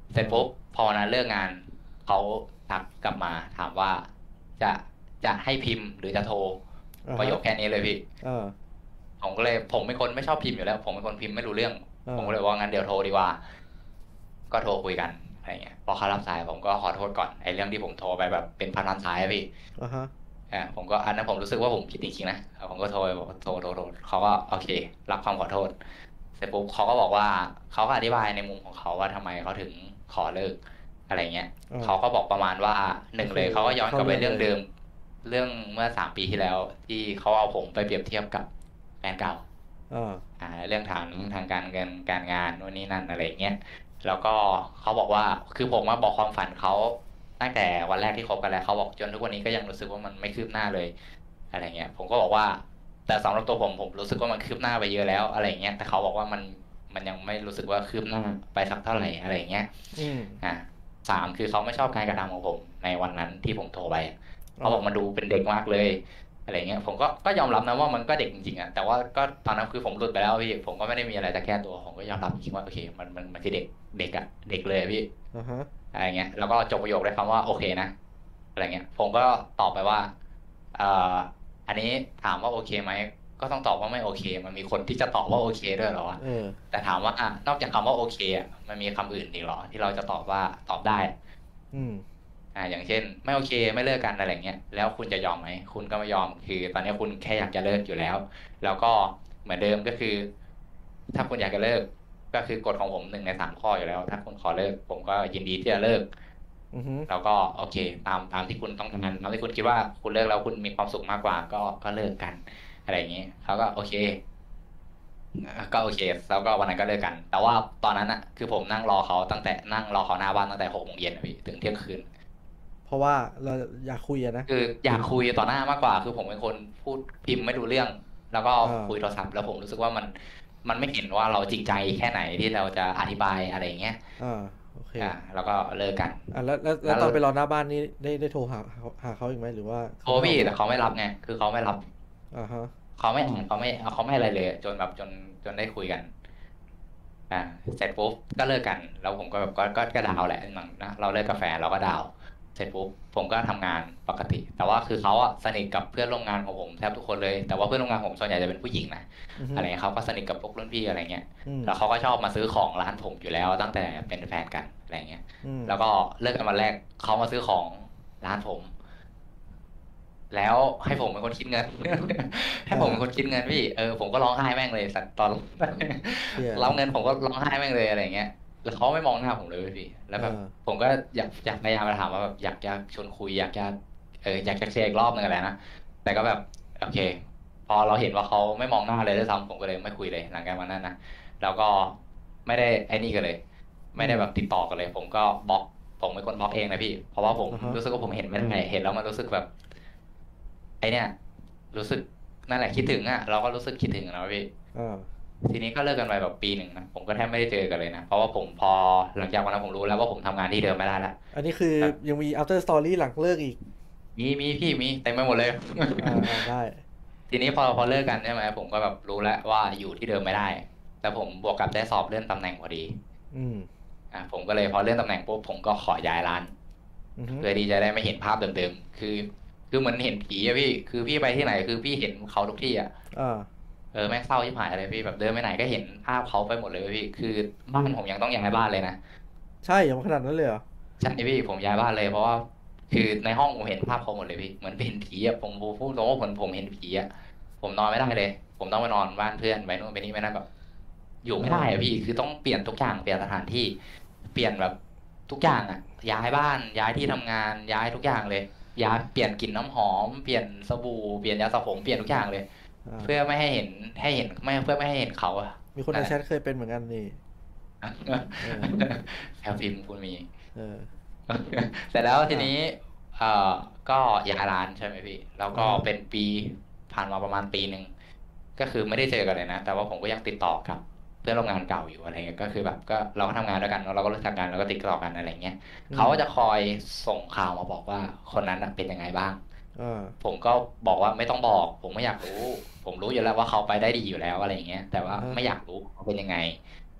เสร็จปุ๊บพอวันนั้นเลิกงานเขาทักกลับมาถามว่าจะจะให้พิมพ์หรือจะโทรอ่าประฮะโยคแค่นี้เลยพี่เออผมก็เลยผมเป็นคนไม่ชอบพิมพ์อยู่แล้ว ผมเป็นคนพิมพ์ไม่รู้เรื่องเออผมก็เลยว่างั้นเดี๋ยวโทรดีกว่า ก็โทรคุยกันอะไรเงี้ยพอเขารับสายผมก็ขอโทษก่อนไอ้เรื่องที่ผมโทรไปแบบเป็นพันพันสายอะพี่อ่าฮะอ่าผมก็อันนั้นผมรู้สึกว่าผมผิดจริงๆนะแล้วผมก็โทรไปบอกโทรโทรโทรเขาก็โอเค รับความขอโทษ เสร็จปุ๊บเขาก็บอกว่าเขาก็อธิบายในมุมของเขาว่าทำไมเขาถึงขอเลิกอะไรเงี้ยอ่าเขาก็บอกประมาณว่าหนึ่งเลยก็คือเขาก็ย้อนกลับไปเข้าเรื่เรื่ออง งเลยเดิม เรื่องเมื่อสามปีที่แล้ว ที่เขาเอาผมไปเปรียบเทียบกับแฟนเก่าอ่าอ่าเรื่องฐานทางการเงินการงานนู่นนี่นั่นอะไรเงี้ยแล้วก็เขาบอกว่าคือผมมาบอกความฝันเขาตั้งแต่วันแรกที่คบกันแล้วเขาบอกจนทุกวันนี้ก็ยังรู้สึกว่ามันไม่คืบหน้าเลยอะไรเงี้ยผมก็บอกว่า แต่สำหรับตัวผมผมรู้สึกว่ามันคืบหน้าไปเยอะแล้วอะไรเงี้ยแต่เขาบอกว่ามันมันยังไม่รู้สึกว่าคืบหน้าไปสักเท่าไหร่อะไรเงี้ยอืมอ่าสามคือเขาไม่ชอบการกระทำของผมในวันนั้นที่ผมโทรไปเขาบอกมันดูเป็นเด็กมากเลยอะไรเงี้ยผมก็ก็ยอมรับนะว่ามันก็เด็กจริงๆอ่ะแต่ว่าก็ตอนนั้นคือผมหลุดไปแล้วพี่ผมก็ไม่ได้มีอะไรจะแก้ตัวผมก็ยอมรับจริงๆว่าโอเคมันมันมันคือเด็กเด็กอ่ะเด็กเลยพี่อ่าฮะอะไรเงี้ยแล้วก็จบประโยคด้วยคำว่าโอเคนะอะไรเงี้ยผมก็ตอบไปว่าเอ่ออันนี้ถามว่าโอเคไหมก็ต้องตอบว่าไม่โอเค มันมีคนที่จะตอบว่าโอเคด้วยเหรอวะเออแต่ถามว่าอ่ะนอกจากคำว่าโอเคอ่ะมันมีคำอื่นอีกเหรอที่เราจะตอบว่าตอบได้อืมอ่าอย่างเช่น ไม่โอเคไม่เลิกกันอะไรเงี้ยแล้วคุณจะยอมไหมคุณก็ไม่ยอมคือตอนนี้คุณแค่อยากจะเลิกอยู่แล้ว แล้วก็เหมือนเดิมก็คือ ถ้าคุณอยากจะเลิก ก็คือกฎของผมหนึ่งในสามข้ออยู่แล้ว ถ้าคุณขอเลิก ผมก็ยินดีที่จะเลิกอือฮึแล้วก็โอเค ตามตามที่คุณต้องการตามที่คุณคิดว่าคุณเลิกแล้วคุณมีความสุขมากกว่า ก็ก็เลิกกัน อะไรอย่างนี้เขาก็โอเค ก็โอเค แล้วก็วันนั้นก็เลิกกัน แต่ว่าตอนนั้นอะคือผมนั่งรอเขาตั้งแต่นั่งรอเขาหน้าบ้านตั้งแต่หกโมงเย็นอะพี่ถึงเที่ยงคืนเพราะว่าเราอยากคุยอะนะคืออยากคุยต่อหน้ามากกว่า คือผมเป็นคนพูดพิมพ์ไม่รู้เรื่อง แล้วก็อ่าคุยโทรศัพท์แล้วผมรู้สึกว่ามันมันไม่เห็นว่าเราจริงใจแค่ไหนที่เราจะอธิบายอะไรอย่างเงี้ยอ่า โอเคอ่า แล้วก็เลิกกันอ่าแล้วแล้วแล้วแล้วตอนไปรอหน้าบ้านนี่ได้ได้โทรหาหาหาเขาอีกไหมหรือว่าโทรพี่แต่เขาไม่รับไง คือเขาไม่รับอ่าฮะเขาไม่อ่านเขาไม่เขาไม่อะไรเลย จนแบบจนจนได้คุยกัน อ่า เสร็จปุ๊บก็เลิกกัน แล้วผมก็แบบก็ก็ก็ดาวแหละหนังนะเราเลิกกับแฟนเราก็ดาว เสร็จปุ๊บผมก็ทำงานปกติ แต่ว่าคือเขาอะสนิทกับเพื่อนร่วมงานของผมแทบทุกคนเลย แต่ว่าเพื่อนร่วมงานผมส่วนใหญ่จะเป็นผู้หญิงนะอือฮึอะไรเงี้ยเขาก็สนิทกับพวกรุ่นพี่อะไรเงี้ยอืมแล้วเขาก็ชอบมาซื้อของร้านผมอยู่แล้วตั้งแต่เป็นแฟนกันอะไรเงี้ยอืมแล้วก็เลิกกันวันแรกเขามาซื้อของร้านผม แล้วให้ผมเป็นคนคิดเงิน ให้ผมเป็นคนคิดเงินพี่ เออผมก็ร้องไห้แม่งเลยสัตว์ตอนเชี่ยรับเงินผมก็ร้องไห้แม่งเลยอะไรเงี้ย แล้วเขาไม่มองหน้าผมเลยเว้ยพี่ แล้วแบบอ่าผมก็อยากอยากพยายามจะถามว่าแบบอยากจะชวนคุยอยากจะเอออยากจะเคลียร์อีกรอบนึงอะไรนะ แต่ก็แบบโอเค พอเราเห็นว่าเขาไม่มองหน้าเลยด้วยซ้ำผมก็เลยไม่คุยเลยหลังจากวันนั้นนะแล้วก็ไม่ได้ไอ้นี่กันเลย ไม่ได้แบบติดต่อกันเลย ผมก็บล็อกผมเป็นคนบล็อกเองนะพี่ เพราะว่าผมอ่าฮะรู้สึกว่าผมเห็นไม่ได้เห็นแล้วมันรู้สึกแบบ ไอเนี่ยรู้สึกนั่นแหละคิดถึงอ่ะเราก็รู้สึกคิดถึงนะพี่อ่าทีนี้ก็เลิกกันไปแบบปีหนึ่งนะผมก็แทบไม่ได้เจอกันเลยนะเพราะว่าผมพอหลังจากวันนั้นผมรู้แล้วว่าผมทำงานที่เดิมไม่ได้ละอันนี้คือครับยังมี after story หลังเลิกอีกมีมีพี่มีเต็มไปหมดเลยอ่าอ่าได้ทีนี้พอพอเลิกกันใช่ไหมผมก็แบบรู้แล้วว่าอยู่ที่เดิมไม่ได้ แต่ผมบวกกับได้สอบเลื่อนตำแหน่งพอดีอืมอ่ะผมก็เลยพอเลื่อนตำแหน่งปุ๊บผมก็ขอย้ายร้านอือฮึเพื่อที่จะได้ไม่เห็นภาพเดิมๆคือ คือเหมือนเห็นผีอะพี่ คือพี่ไปที่ไหนคือพี่เห็นเขาทุกที่อะอ่าเออแม่งเศร้าชิบหายเลยพี่แบบเดินไปไหนก็เห็นภาพเขาไปหมดเลยพี่ คือบ้านผมยังต้องย้ายบ้านเลยนะใช่ยังขนาดนั้นเลยเหรอใช่พี่ผมย้ายบ้านเลยเพราะว่า คือในห้องผมเห็นภาพเขาหมดเลยพี่เหมือนเป็นผีอะผมพูดตรงว่าผมผมเห็นผีอะผมนอนไม่ได้เลย ผมต้องไปนอนบ้านเพื่อนไปนู่นไปนี่ไปนั่นแบบ อยู่ไม่ได้อะพี่คือต้องเปลี่ยนทุกอย่างเปลี่ยนสถานที่ เปลี่ยนแบบทุกอย่างอะย้ายบ้านย้ายที่ทำงาน ย้ายทุกอย่างเลยย้ายเปลี่ยนกลิ่นน้ำหอมเปลี่ยนสบู่เปลี่ยนยาสระผมเปลี่ยนทุกอย่างเลยอ่าเพื่อไม่ให้เห็นให้เห็นไม่เพื่อไม่ให้เห็นเขาอะมีคนในแชทเคยเป็นเหมือนกันนี่ เออแถวพิมพ์คุณมีเออเสร็จแล้วทีนี้เอ่อก็ย้ายร้านใช่ไหมพี่ แล้วก็อ่าฮะเป็นปีผ่านมาประมาณปีหนึ่งก็คือไม่ได้เจอกันเลยนะ แต่ว่าผมก็ยังติดต่อกับเพื่อนร่วมงานเก่าอยู่อะไรเงี้ยก็คือแบบก็เราก็ทำงานด้วยกันแล้วเราก็รู้จักกันแล้วก็ติดต่อกันอะไรเงี้ยอืมเขาก็จะคอยส่งข่าวมาบอกว่าคนนั้นน่ะเป็นยังไงบ้างอ่าผมก็บอกว่าไม่ต้องบอก ผมไม่อยากรู้ ผมรู้อยู่แล้วว่าเขาไปได้ดีอยู่แล้วอะไรอย่างเงี้ย แต่ว่าอ่าฮะไม่อยากรู้เขาเป็นยังไง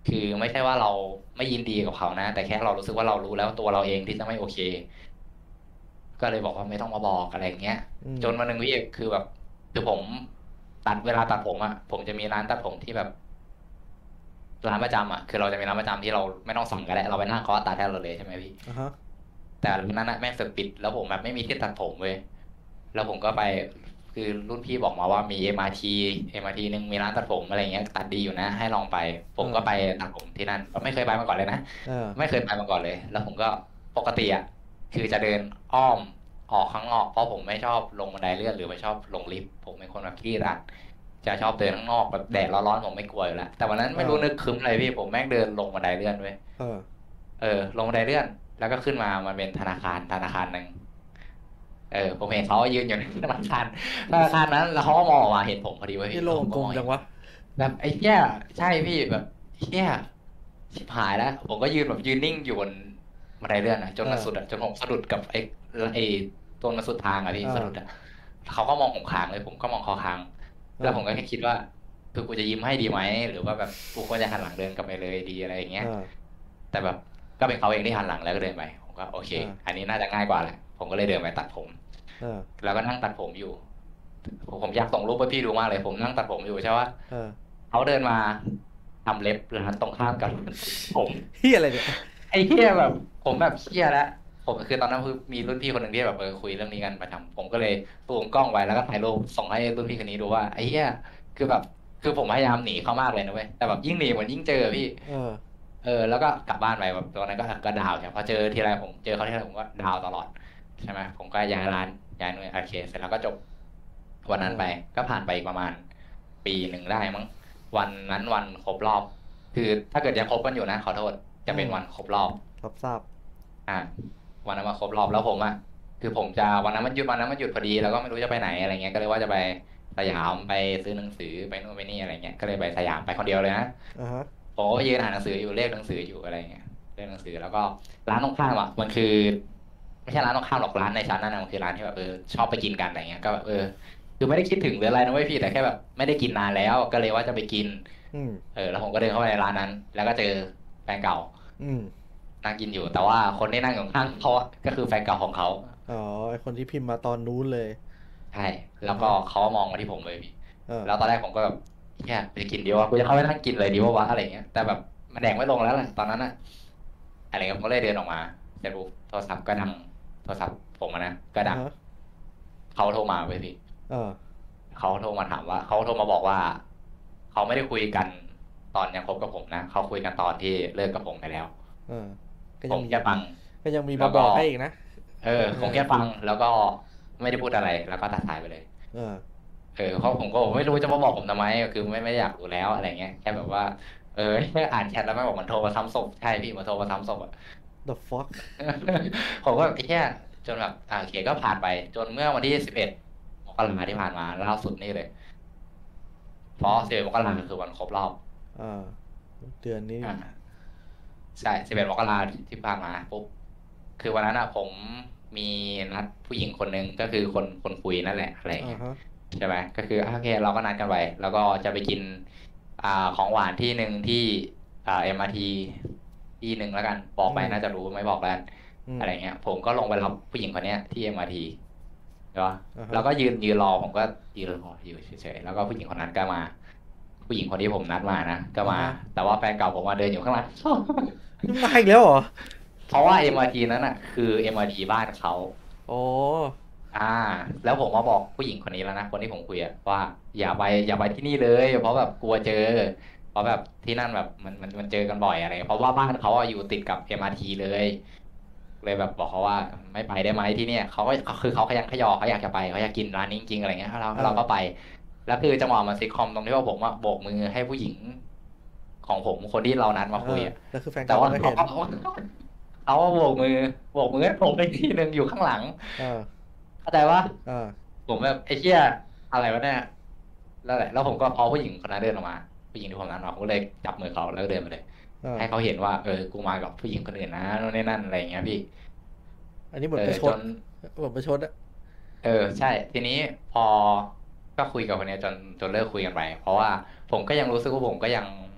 คือไม่ใช่ว่าเราไม่ยินดีกับเขานะแต่แค่เรารู้สึกว่าเรารู้แล้วตัวเราเองที่จะไม่โอเคก็เลยบอกว่าไม่ต้องมาบอกอะไรอย่างเงี้ยอืมจนวันหนึ่งพี่คือแบบคือผมตัดเวลาตัดผมอ่ะผมจะมีร้านตัดผมที่แบบร้านประจำอ่ะคือเราจะมีร้านประจำที่เราไม่ต้องสั่งก็ได้เราไปนั่งเขาก็ตัดให้เราเลยใช่ไหมพี่อ่ะฮะแต่ร้านนั้นนะแม่งเสือกปิดแล้วผมแบบไม่มีที่ตัดผมเว้ยแล้วผมก็ไปคือรุ่นพี่บอกมาว่ามี เอ็ม อาร์ ที เอ็ม อาร์ ที หนึ่งมีร้านตัดผมอะไรเงี้ยตัดดีอยู่นะให้ลองไปผมก็ไปเออตัดผมที่นั่นก็ไม่เคยไปมาก่อนเลยนะเออไม่เคยไปมาก่อนเลยแล้วผมก็ปกติอ่ะคือจะเดินอ้อมออกข้างนอกเพราะผมไม่ชอบลงบันไดเลื่อนหรือไม่ชอบลงลิฟต์ผมเป็นคนแบบขี้รัดจะชอบเดินข้างนอกแบบแดดร้อนๆผมไม่กลัวอยู่แล้วแต่วันนั้นเอไม่รู้นึกอคึมอะไรพี่ผมแม่งเดินลงบันไดเลื่อนเว้ยเออเออลงบันไดเลื่อนแล้วก็ขึ้นมามันเป็นธนาคารธนาคารหนึ่งเออผมเห็นเขายืนอยู่ในธนาคารธนาคารนั้นแล้วเขาก็มองออกมาเห็นผมพอดีเว้ยพี่นี่โลแล้วผมก็งกลมจังวะมองเห็นแบบไอ้เหี้ยใช่พี่แบบเหี้ยชิบหายแล้วผมก็ยืนแบบยืนนิ่งอยู่บนบันไดเลื่อนนะจนเออมันสุดอะจนผมสะดุดกับไอ้ไอ้ตรงมันสุดทางอะพี่เออสะดุดอะเขาก็มองผมค้างเลยผมก็มองเขาค้างเออแล้วผมก็แค่คิดว่าคือกูจะยิ้มให้ดีไหมหรือว่าแบบกูควรจะหันหลังเดินกลับไปเลยดีอะไรอย่างเงี้ยเออแต่แบบก็เป็นเขาเองที่หันหลังแล้วก็เดินไปผมก็โอเคเอออันนี้น่าจะง่ายกว่าแหละผมก็เลยเดินไปตัดผมเออแล้วก็นั่งตัดผมอยู่ผมผมอยากส่งรูปให้พี่ดูมากเลยผมนั่งตัดผมอยู่ใช่ปะเออเขาเดินมาทำเล็บร้านตรงข้ามกันผมเฮียอะไรเนี่ยไอ้เหี้ยแบบผมแบบเหี้ยแล้วผมคือตอนนั้นคือมีรุ่นพี่คนหนึ่งที่แบบเออคุยเรื่องนี้กันประจำผมก็เลยตูมกล้องไว้แล้วก็ถ่ายรูปส่งให้รุ่นพี่คนนี้ดูว่าไอ้เหี้ยคือแบบคือผมพยายามหนีเขามากเลยนะเว้ยแต่แบบยิ่งหนีเหมือนยิ่งเจอพี่เออเออแล้วก็กลับบ้านไปแบบตอนนั้นก็ก็ดาวใช่ไหมพอเจอทีไรผมเจอเขาทีไรผมก็ดาวตลอดใช่ไหมผมก็ย้ายร้านย้ายหน่วยโอเคเสร็จแล้วก็จบวันเอนั้นไปอก็ผ่านไปอีกประมาณปีหนึ่งได้มั้งวันนั้นวันครบรอบคือถ้าเกิดยังคบกันอยู่นะขอโทษจะอืมเป็นวันครบรอบรับทราบอ่าวันนั้นมาครบรอบแล้วผมอ่ะคือผมจะวันนั้นมันหยุดวันนั้นมันหยุดพอดีแล้วก็ไม่รู้จะไปไหนอะไรเงี้ยก็เลยว่าจะไปสยามไปซื้อหนังสือไปนู่นไปนี่อะไรเงี้ยก็เลยไปสยามไปคนเดียวเลยนะอ่าฮะผมก็ยืนอ่านหนังสืออยู่เลขหนังสืออยู่อะไรเงี้ยเลขหนังสือแล้วก็ร้านตรงข้ามอ่ะมันคือไม่ใช่ร้านตรงข้ามหรอกร้านในชั้นนั้นนะมันคือร้านที่แบบเออชอบไปกินกันอะไรเงี้ยก็แบบเออคือไม่ได้คิดถึงหรืออะไรนะเว้ยพี่แต่แค่แบบไม่ได้กินนานแล้วก็เลยว่าจะไปกินอืมเออแล้วผมก็เดินเข้าไปในร้านนั้นแล้วก็เจอแฟนเก่าอืมนั่งกินอยู่แต่ว่าคนที่นั่งอยู่ข้างเขาอะก็คือแฟนเก่าของเขาอ๋อไอคนที่พิมพ์มาตอนนู้นเลยใช่แล้วก็อ่าฮะเขามองมาที่ผมเลยพี่เออแล้วตอนแรกผมก็แบบเนี่ยไปกินดีวะกูจะเข้าไปนั่งกินเลยดีวะวะอะไรเงี้ยแต่แบบมันแดงไม่ลงแล้วแหละตอนนั้นอะ อะไรเงี้ยผมก็เลยเดินออกมาเสร็จปุ๊บโทรศัพท์ก็ดังโทรศัพท์ผมอะนะก็ดังอ่าฮะเขาโทรมาเว้ยพี่เออเขาโทรมาถามว่าเขาโทรมาบอกว่าเขาไม่ได้คุยกันตอนยังคบกับผมนะเขาคุยกันตอนที่เลิกกับผมไปแล้วเออก็ยังมีผมแค่ฟังก็ยังมีแล้วก็มาบอกให้อีกนะเออเออผมแค่ฟังแล้วก็ไม่ได้พูดอะไรแล้วก็ตัดสายไปเลยเออเออเพราะผมก็ไม่รู้จะมาบอกผมทำไมคือไม่ไม่อยากรู้แล้วอะไรเงี้ยแค่แบบว่าเออแค่อ่านแชทแล้วไม่บอกมันโทรมาซ้ำศพใช่พี่มาโทรมาซ้ำศพอะ the fuck ผมก็ไอ้แค่จนแบบอ่าโอเคก็ผ่านไปจนเมื่อวันที่สิบเอ็ดมกราที่ผ่านมาล่าสุดนี่เลยเพราะสิบเอ็ดมกราคือวันครบรอบอ่าเดือนนี้อ่าใช่สิบเอ็ดมกราที่ผ่านมาปุ๊บคือวันนั้นอ่ะผมมีนัดผู้หญิงคนหนึ่งก็คือคนคนคุยนั่นแหละอะไรอย่างเงี้ยอ่าฮะใช่ไหมก็คืออ่ะโอเคเราก็นัดกันไปแล้วก็จะไปกินอ่าของหวานที่หนึ่งที่อ่าเอ็มอาร์ทีที่หนึ่งแล้วกันบอกอืมไปน่าจะรู้ไม่บอกแล้วกันอืมอะไรเงี้ยผมก็ลงไปรับผู้หญิงคนเนี้ยที่เอ็มอาร์ที ใช่ปะอ่าฮะแล้วก็ยืนยืนรอผมก็ยืนรออยู่เฉยๆแล้วก็ผู้หญิงคนนั้นก็มาผู้หญิงคนที่ผมนัดมานะก็มาอ่าฮะแต่ว่าแฟนเก่าผมมาเดินอยู่ข้างหลังนี่มาอีกแล้วเหรอเพราะว่า เอ็ม อาร์ ที นั้นอ่ะคือ เอ็ม อาร์ ที บ้านเขาโอ้อ่าแล้วผมมาบอกผู้หญิงคนนี้แล้วนะคนที่ผมคุยอะว่าอย่าไปอย่าไปที่นี่เลยเพราะแบบกลัวเจอเพราะแบบที่นั่นแบบมันมันมันเจอกันบ่อยอะไรเงี้ยเพราะว่าบ้านเขาอะอยู่ติดกับ เอ็ม อาร์ ที เลยเลยแบบบอกเขาว่าไม่ไปได้ไหมที่เนี่ยเขาก็คือเขาขยันขยอเขาอยากจะไปเขาอยากกินร้านนี้จริงๆอะไรเงี้ยเราเออเราก็ไปแล้วคือจังหวะมันซิทคอมตรงที่ว่าผมอะโบกมือให้ผู้หญิงของผมคนที่เรานัดมาเออคุยอะแล้วคือแฟนแต่ว่าเก่ามันก็เห็นเขาเขาเขาโบกมือโบกมือให้ผมไปที่หนึ่งอยู่ข้างหลังเออเข้าใจว่าเออผมแบบไอ้เหี้ยอะไรวะเนี่ยแล้วแหละแล้วผมก็พอผู้หญิงคนนั้นเดินออกมาผู้หญิงที่ผมนัดมาผมก็เลยจับมือเขาแล้วก็เดินไปเลยเออให้เขาเห็นว่าเออกูมากับผู้หญิงคนอื่นนะนู่นนี่นั่นอะไรอย่างเงี้ยพี่อันนี้เหเออมือนประชดจนเหมือนประชดอะเออใช่ทีนี้พอก็คุยกับคนเนี้ยจนจนเลิกคุยกันไปเพราะว่าผมก็ยังรู้สึกว่าผมก็ยังไม่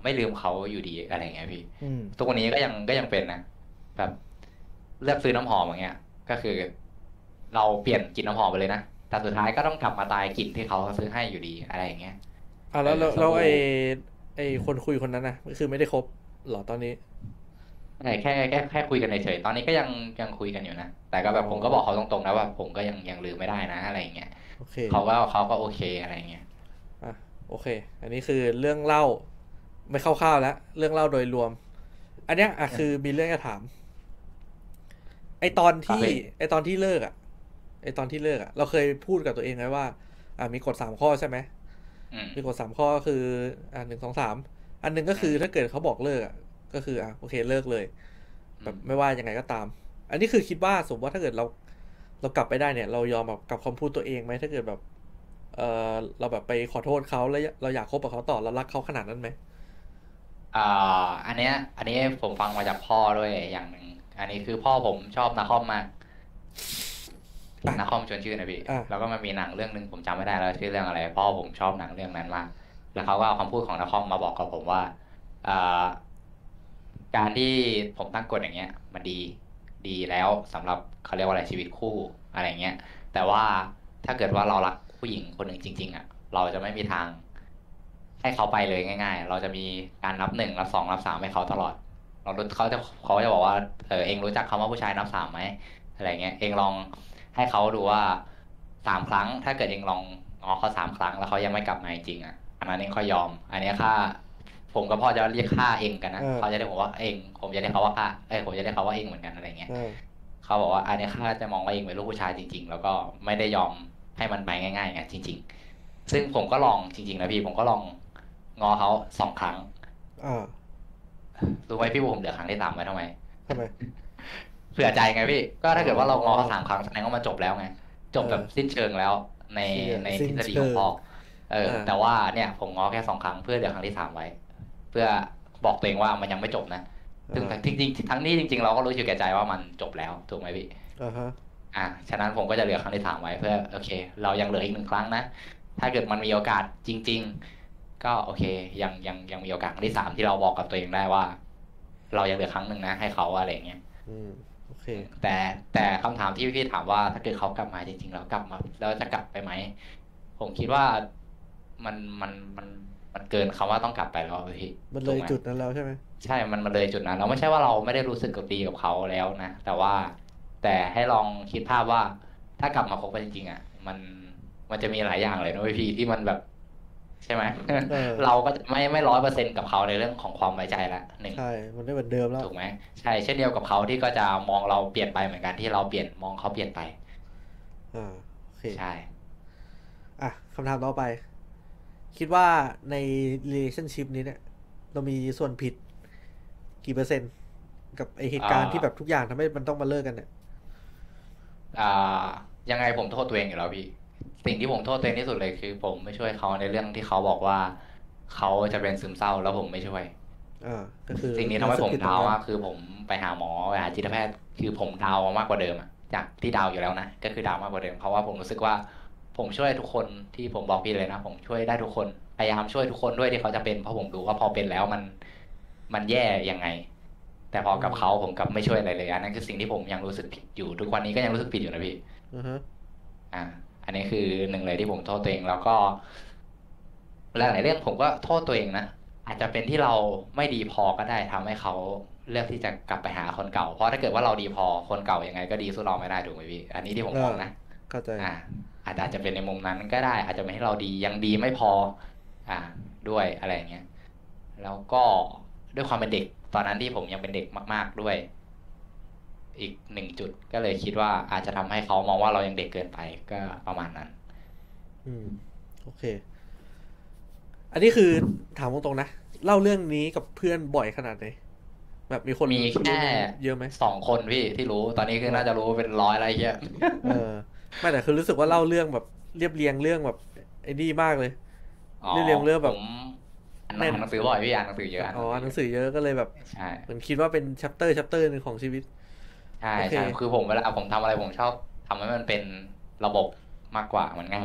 ไม่ลืมเขาอยู่ดีอะไรเงี้ยพี่อืมทุกวันนี้ก็ยังก็ยังเป็นนะแบบเลือกซื้อน้ำหอมอย่างเงี้ยก็คือ เราเปลี่ยนกลิ่นน้ำหอมไปเลยนะแต่สุดท้ายก็ต้องกลับมาตายกลิ่นที่เขาซื้อให้อยู่ดีอะไรอย่างเงี้ยอ่ะเอแล้วแล้วอสบู่แล้วไอ้ไอ้คนคุยคนนั้นนะก็คือไม่ได้คบเหรอตอนนี้ใช่แค่แค่แค่คุยกันเฉยๆตอนนี้ก็ยังยังคุยกันอยู่นะแต่ก็อ๋อแบบผมก็บอกเขาตรงๆนะว่าผมก็ยังยังลืมไม่ได้นะอะไรอย่างเงี้ยโอเคเขาก็เขาก็โอเคอะไรอย่างเงี้ยอ่ะโอเค อันนี้คือเรื่องเล่าไม่คร่าวๆแล้วเรื่องเล่าโดยรวม อันเนี้ยอ่ะคือมีเรื่องจะถาม ไอตอนที่ครับพี่ไอตอนที่เลิกอ่ะไอตอนที่เลิกอ่ะเราเคยพูดกับตัวเองไว้ว่า อ่ะมีกฎสามข้อใช่ไหมอืมมีกฎสามข้อก็คืออ่ะหนึ่งสองสามอันหนึ่งก็อืมคือถ้าเกิดเขาบอกเลิกอ่ะก็คืออ่ะโอเคเลิกเลยอืมแบบไม่ว่ายังไงก็ตาม อันนี้คือคิดว่าสมมติว่าถ้าเกิดเราเรากลับไปได้เนี่ย เรายอมแบบกับคำพูดตัวเองไหมถ้าเกิดแบบเออเราแบบไปขอโทษเขาแล้วเราอยากคบกับเขาต่อเรารักเขาขนาดนั้นไหมอ่าอันเนี้ยอันนี้ผมฟังมาจากพ่อด้วยอย่างหนึ่งอันนี้คือพ่อผมชอบนาคอมมากอ่ะนักคอมชวนชื่อนะพี่อ่ะแล้วก็มันมีหนังเรื่องหนึ่งผมจำไม่ได้แล้วชื่อเรื่องอะไรเพราะผมชอบหนังเรื่องนั้นมากแล้วเขาก็เอาคำพูดของนักคอมมาบอกกับผมว่าอ่าการที่ผมตั้งกฎอย่างเงี้ยมันดีดีแล้วสำหรับเขาเรียกว่าอะไรชีวิตคู่อะไรเงี้ยแต่ว่าถ้าเกิดว่าเรารักผู้หญิงคนหนึ่งจริงๆอ่ะเราจะไม่มีทางให้เขาไปเลยง่ายๆเราจะมีการนับหนึ่งนับสองนับสามให้เขาตลอดเราเขาจะเขาจะบอกว่าเออเองรู้จักคำว่าผู้ชายนับสามไหมอะไรเงี้ยเองลอง ให้เขาดูว่าสามครั้งถ้าเกิดเองลองง้อเขาสามครั้งแล้วเขายังไม่กลับมาจริงๆอ่ะอันนั้นเองค่อยยอมอันนี้ค่าผมกับพ่อจะเรียกค่าเองกันนะเออเขาจะเรียกผมว่าเองผมจะเรียกเขาว่าค่าเอ้ยผมจะเรียกเขาว่าเองเหมือนกันอะไรเงี้ยเออเขาบอกว่าอันนี้ค่าจะมองว่าเองเป็นลูกผู้ชายจริงๆแล้วก็ไม่ได้ยอมให้มันไปง่ายๆไงจริงๆซึ่งผมก็ลองจริงๆนะพี่ผมก็ลองงอเขาสองครั้งอ่ารู้ไหมพี่ว่าผมเหลือครั้งที่สามไว้ทำไมทำไมเผื่อใจไงพี่ก็อ๋อถ้าเกิดว่าเรางอเขาสามครั้งแสดงว่ามันจบแล้วไงจเออบแบบสิ้นเชิงแล้วในเชี่ยในทฤสิ้นเชิงษฎีของพ่อเอออ่าแต่ว่าเนี่ยผมงอแค่สองครั้งเพื่อเหลือครั้งที่สามไว้เพื่อบอกตัวเองว่ามันยังไม่จบนะถึงอ่าจริงๆทั้งนี้จริงๆเราก็รู้อยู่แก่ใจว่ามันจบแล้วถูกไหมพี่อ่าฮะอ่ะฉะนั้นผมก็จะเหลือครั้งที่สามไว้เพื่อโอเคเรายังเหลืออีกหนึ่งครั้งนะถ้าเกิดมันมีโอกาสจริงๆก็โอเคยังยังยังมีโอกาสครั้งที่สามที่เราบอกกับตัวเองได้ว่าเรายังเหลือครั้งหนึ่งนะให้เขาอะไรอย่างเงี้ยอืมโอเคแต่แต่คำถามที่พี่ถามว่าถ้าเกิดเขากลับมาจริงๆแล้วกลับมาแล้วจะกลับไปไหมผมคิดว่ามันมันมันมันเกินคำว่าต้องกลับไปแล้วอะพี่มันเลถูกไหมยจุดนั้นแล้วใช่ไหมใช่มันมันเลยจุดนั้นเราไม่ใช่ว่าเราไม่ได้รู้สึกกับดีกับเขาแล้วนะแต่ว่าแต่ให้ลองคิดภาพว่าถ้ากลับมาคบกันจริงๆอ่ะมันมันจะมีหลายอย่างเลยนะเว้ยพี่ที่มันแบบใช่ไหมเออเราก็จะไม่ไม่ร้อยเปอร์เซ็นต์กับเขาในเรื่องของความไว้ใจละหนึ่งใช่มันไม่เหมือนเดิมแล้วถูกไหมใช่เช่นเดียวกับเขาที่ก็จะมองเราเปลี่ยนไปเหมือนกันที่เราเปลี่ยนมองเขาเปลี่ยนไปอ่าโอเคใช่อ่ะคำถามต่อไป คิดว่าใน relationship นี้เนี่ยเรามีส่วนผิดกี่เปอร์เซ็นต์กับไอเหอ่ตุการณ์ที่แบบาทุกอย่างทำให้มันต้องมาเลิกกันเนี่ยอ่ายังไงผมโทษตัวเองอยู่แล้วพี่สิ่งที่ผมโทษตัวเองที่สุดเลยคือผมไม่ช่วยเขาในเรื่องที่เขาบอกว่าเขาจะเป็นซึมเศร้าแล้วผมไม่ช่วยอ่าก็คือสิ่งนี้ทำรู้สึกให้ผมดาวผิดตรงนั้นมากคือผมไปหาหมอไปหาจิตแพทย์คือผมดาวมากกว่าเดิมอะจากที่ดาวอยู่แล้วนะก็คือดาวมากกว่าเดิมเพราะว่าผมรู้สึกว่าผมช่วยทุกคนที่ผมบอกพี่เลยนะผมช่วยได้ทุกคนพยายามช่วยทุกคนด้วยที่เขาจะเป็นเพราะผมดูว่าพอเป็นแล้วมันมันแย่ยังไง แต่พออืมกับเขาผมกลับไม่ช่วยอะไรเลยอันนั้นคือสิ่งที่ผมยังรู้สึกผิดอยู่ทุกวันนี้ก็ยังรู้สึกผิดอยู่นะพี่อือฮะอ่าอันนี้คือหนึ่งเลยที่ผมโทษตัวเองแล้วก็หลายๆเรื่องผมก็โทษตัวเองนะอาจจะเป็นที่เราไม่ดีพอก็ได้ทำให้เขาเลือกที่จะกลับไปหาคนเก่าเพราะถ้าเกิดว่าเราดีพอคนเก่ายังไงก็ดีสู้เราไม่ได้ถูกไหมพี่อันนี้ที่ผมเออมองนะเข้าใจอ่าอาจอาจจะเป็นในมุมนั้นก็ได้อาจจะเป็นให้เราดียังดีไม่พออ่าด้วยอะไรอย่างเงี้ยแล้วก็ด้วยความเป็นเด็กตอนนั้นที่ผมยังเป็นเด็กมากๆด้วย อีกหนึ่งจุดก็เลยคิดว่าอาจจะทำให้เขามองว่าเรายังเด็กเกินไปก็ประมาณนั้นอืมโอเค อันนี้คือถามตรงๆนะเล่าเรื่องนี้กับเพื่อนบ่อยขนาดไหนแบบมีคนมีแค่รู้เรื่องเยอะไหมสองคนพี่ที่รู้ตอนนี้คือเหรอน่าจะรู้เป็นร้อยอะไรเงี้ยเออไม่แต่คือรู้สึกว่าเล่าเรื่องแบบเรียบเรียงเรื่องแบบไอ้นี่มากเลยอ๋อเรียบเรียงเรื่องแบบผมอ่านแน่นอ่านหนังสือบ่อยพี่อ่านหนังสือเยอะอ่านหอ๋อนังสือเยอะอ่านหนังสือเยอะก็เลยแบบใช่เหมือนคิดว่าเป็นชัปเตอร์ชัปเตอร์หนึ่งของชีวิตใช่โอเคใช่คือผมเวลาผมทำอะไรผมชอบทำให้มันเป็นระบบมากกว่ามันง่ายไง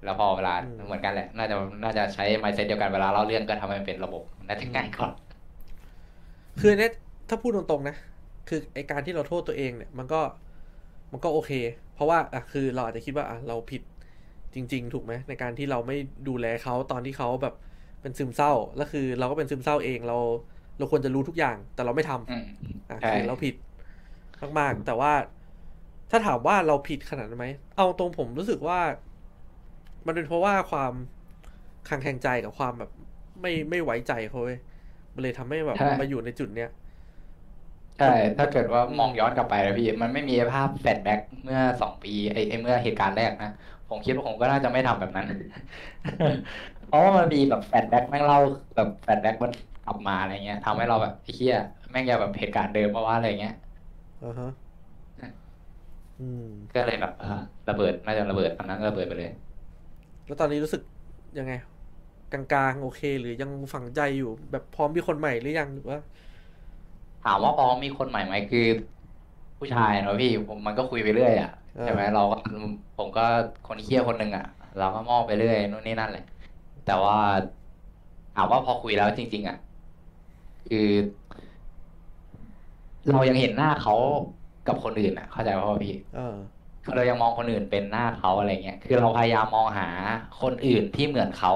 แล้วพอเวลาอืมเหมือนกันแหละน่าจะน่าจะใช้ mindset เดียวกันเวลาเล่าเรื่องก็ทำให้มันเป็นระบบน่าจะอืมง่ายกว่าคืออันเนี้ยถ้าพูดตรงๆนะคือไอการที่เราโทษตัวเองเนี่ยมันก็มันก็โอเคเพราะว่าอ่ะคือเราอาจจะคิดว่าอ่ะเราผิดจริงๆถูกไหมในการที่เราไม่ดูแลเขาตอนที่เขาแบบเป็นซึมเศร้าแล้วคือเราก็เป็นซึมเศร้าเองเราเราควรจะรู้ทุกอย่างแต่เราไม่ทอืมำอ่ะใช่คือเราผิดมากๆแต่ว่าถ้าถามว่าเราผิดขนาดนั้นไหมเอาตรงผมรู้สึกว่ามันเป็นเพราะว่าความคลางแคลงใจกับความแบบไม่ไม่ไว้ใจเขาเว้ยมันเลยทำให้แบบใช่มาอยู่ในจุดเนี้ยใช่มันถ้ามันเกิดว่าอืมมองย้อนกลับไปนะพี่มันไม่มีภาพแฟลชแบ็กเมื่อสองปีไอ้ไอ้เมื่อเหตุการณ์แรกนะผมคิดว่าผมก็น่าจะไม่ทำแบบนั้นเพราะว่ามันมีแบบแฟลชแบ็กแม่งเล่าแบบแฟลชแบ็กมันกลับมาอะไรเงี้ยทำให้เราแบบไอ้เหี้ยแม่งอย่าแบบเหตุการณ์เดิมมาว่าอะไรเงี้ยอ่าฮะอืมก็เลยแบบเออระเบิดน่าจะระเบิดตอนนั้นระเบิดไปเลยแล้วตอนนี้รู้สึกยังไงกลางๆโอเคหรือยังฝังใจอยู่แบบพร้อมมีคนใหม่หรือยังหรือว่าถามว่าพอมีคนใหม่ไหมคือผู้ชายเนอะพี่ผมมันก็คุยไปเรื่อยอ่ะใช่ไหมอ่าเราก็ผมก็คนเคี้ยคนหนึ่งอ่ะเราก็มอบไปเรื่อยนู่นนี่นั่นแหละแต่ว่าถามว่าพอคุยแล้วจริงๆอ่ะคือเรายังเห็นหน้าเขากับคนอื่นอ่ะเข้าใจป่ะพี่อ่าคือเรายังมองคนอื่นเป็นหน้าเขาอะไรเงี้ยคือเราพยายามมองหาคนอื่นที่เหมือนเขา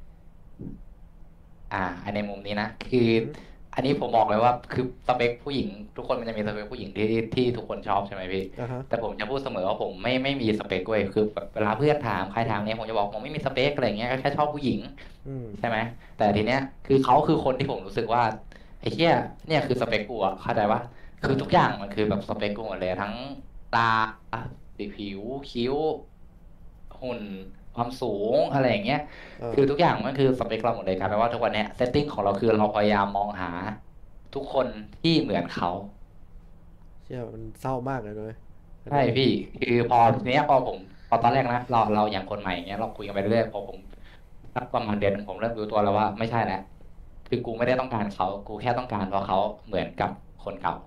อ่าอันในมุมนี้นะคืออือฮึอันนี้ผมบอกเลยว่าคือสเปคผู้หญิงทุกคนมันจะมีสเปคผู้หญิงที่ที่ทุกคนชอบใช่ไหมพี่อ่าฮะแต่ผมจะพูดเสมอว่าผมไม่ไม่มีสเปคเว้ยคือแบบเวลาเพื่อนถามใครถามเนี่ยผมจะบอกผมไม่มีสเปคอะไรเงี้ยก็แค่ชอบผู้หญิงอืมใช่ไหมแต่ทีเนี้ยคือเขาคือคนที่ผมรู้สึกว่าไอ้เหี้ยเนี่ยคือสเปคกูอะเข้าใจปะคือทุกอย่างมันคือแบบสเปคกูหมดเลยทั้งตาสีผิวคิ้วหุ่นความสูงอะไรอย่างเงี้ยอ่าคือทุกอย่างมันคือสเปคเราหมดเลยครับแปลว่าทุกวันเนี้ยเซตติ้งของเราคือเราพยายามมองหาทุกคนที่เหมือนเขาเชื่อมันเศร้ามากเลยด้วยอันใช่เนี้ยพี่คือพอทีเนี้ยพอผมพอตอนแรกนะเราเราอย่างคนใหม่อย่างเงี้ยเราคุยกันไปเรื่อยพอผมสักประมาณเดือนหนึ่งผมเริ่มรู้ตัวแล้วว่าไม่ใช่แล้วคือกูไม่ได้ต้องการเขากูแค่ต้องการเพราะเขาเหมือนกับคนเก่า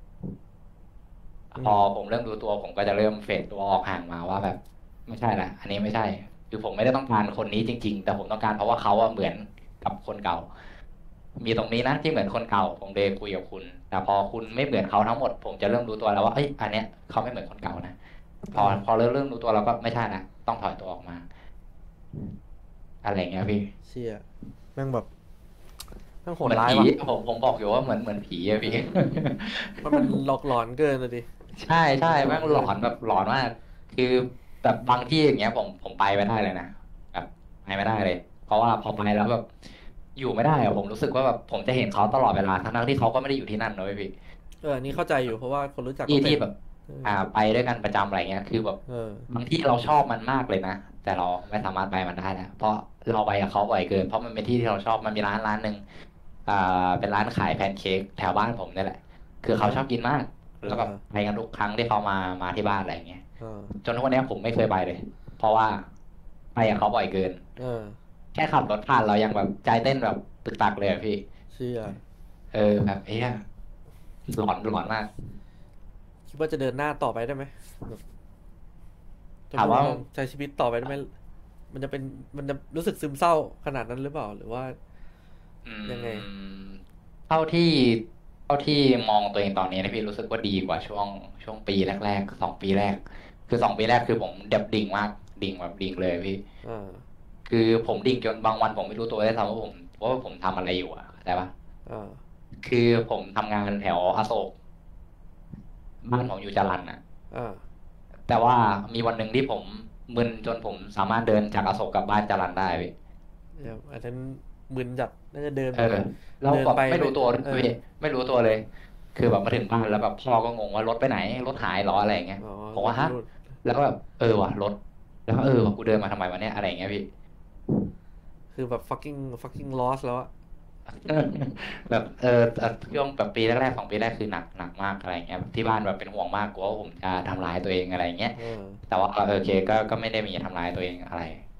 พออืมผมเริ่มรู้ตัวผมก็จะเริ่มเฟดตัวออกห่างมาว่าแบบไม่ใช่ละอันนี้ไม่ใช่คือผมไม่ได้ต้องการคนนี้จริงๆแต่ผมต้องการเพราะว่าเขาอะเหมือนกับคนเก่า มีตรงนี้นะที่เหมือนคนเก่าผมเลยคุยกับคุณแต่พอคุณไม่เหมือนเขาทั้งหมดผมจะเริ่มรู้ตัวแล้วว่าเอ้ยอันเนี้ยเขาไม่เหมือนคนเก่านะพออ่าพอเริ่มเริ่มรู้ตัวเราก็ไม่ใช่นะต้องถอยตัวออกมาอะไรเงี้ยพี่เชี่ยแม่งแบบแม่งโหเหมือนผีดร้ายว่ะผมผมบอกอยู่ว่าเหมือนเหมือนผีอะพี่มันมันหลอกหลอนเกินเลยดิใช่ใช่มันหลแม่งหลออนเกินนแบบหลอนมากคือแบบบางที่อย่างเงี้ยผมผมไปไม่ได้เลยนะแบบไปไม่ได้เลยเพราะว่าพอไปแล้วแบบอยู่ไม่ได้อะผมรู้สึกว่าแบบผมจะเห็นเขาตลอดเวลาทั้งๆที่เขาก็ไม่ได้อยู่ที่นั่นนะเว้ยพี่เอออันนี้เข้าใจอยู่เพราะว่าคนรู้จักก็เป็นที่ที่แบบเอออ่าไปด้วยกันประจำอะไรเงี้ยคือแบบเออบางที่เราชอบมันมากเลยนะแต่เราไม่สามารถไปมันได้แล้วเพราะเราไปกับเขาบ่อยเกินเพราะมันเป็นที่ที่เราชอบมันมีร้านร้านหนึ่งอ่าเป็นร้านขายแพนเค้กแถวบ้านผมนี่แหละคือเขาอ่าฮะชอบกินมากอ่แล้วแบบาไปกันทุกครั้งที่เขามามาที่บ้านอะไรเงี้ยอ่าจนทุกวันนี้ผมไม่เคยไปเลยเพราะว่าไปกับเขาบ่อยเกินเออแค่ขับรถผ่านเรายังแบบใจเต้นแบบตึกตักเลยอะพี่เชี่ยเออแบบเอ้ยหลอนหลอนมากคิดว่าจะเดินหน้าต่อไปได้ไหมแบบจะถามว่าพูดตรงๆใช้ชีวิตต่อไปได้ไหมมันจะเป็นมันจะรู้สึกซึมเศร้าขนาดนั้นหรือเปล่าหรือว่าอืยังไงมเท่าที่เท่าที่มองตัวเองตอนนี้นะพี่รู้สึกว่าดีกว่าช่วงช่วงปีแรกๆสองปีแรกคือสองปีแรกคือผมเดับดิ่งมากดิ่งแบบดิ่งเลยพี่อ่าคือผมดิ่งจนบางวันผมไม่รู้ตัวได้ซ้ำว่าผมว่าผมทำอะไรอยู่อะเข้าใจปะอ่าคือผมทำงานแถวอโศกบ้านผมอยู่จรัญอะอ่าแต่ว่ามีวันหนึ่งที่ผมมึนจนผมสามารถเดินจากอโศกกลับบ้านจรัญได้พี่เดี๋ยวอันนั้นมึนจัดน่าจะเดินเออแบบแล้วเดินไปไม่แบบไม่รู้ตัวด้วยเออพี่ไม่รู้ตัวเลยคือแบบมาถึงบ้านแล้วแบบพ่อก็งงว่ารถไปไหนรถหายเหรออะไรอย่างเงี้ยอ๋อผมว่าฮะรถรูดแล้วก็แบบเออว่ะรถแล้วก็เออว่ะกูเดินมาทำไมวะเนี่ยอะไรอย่างเงี้ยพี่คือแบบ fucking fucking lost แล้วอะแบบเออเอ่อช่วงแบบปีแรกๆสองปีแรกคือหนักหนักมากอะไรอย่างเงี้ยที่บ้านแบบเป็นห่วงมากกลัวว่าผมจะทำร้ายตัวเองอะไรอย่างเงี้ยเออแต่ว่าเออโอเคก็ก็ไม่ได้มีทำร้ายตัวเองอะไร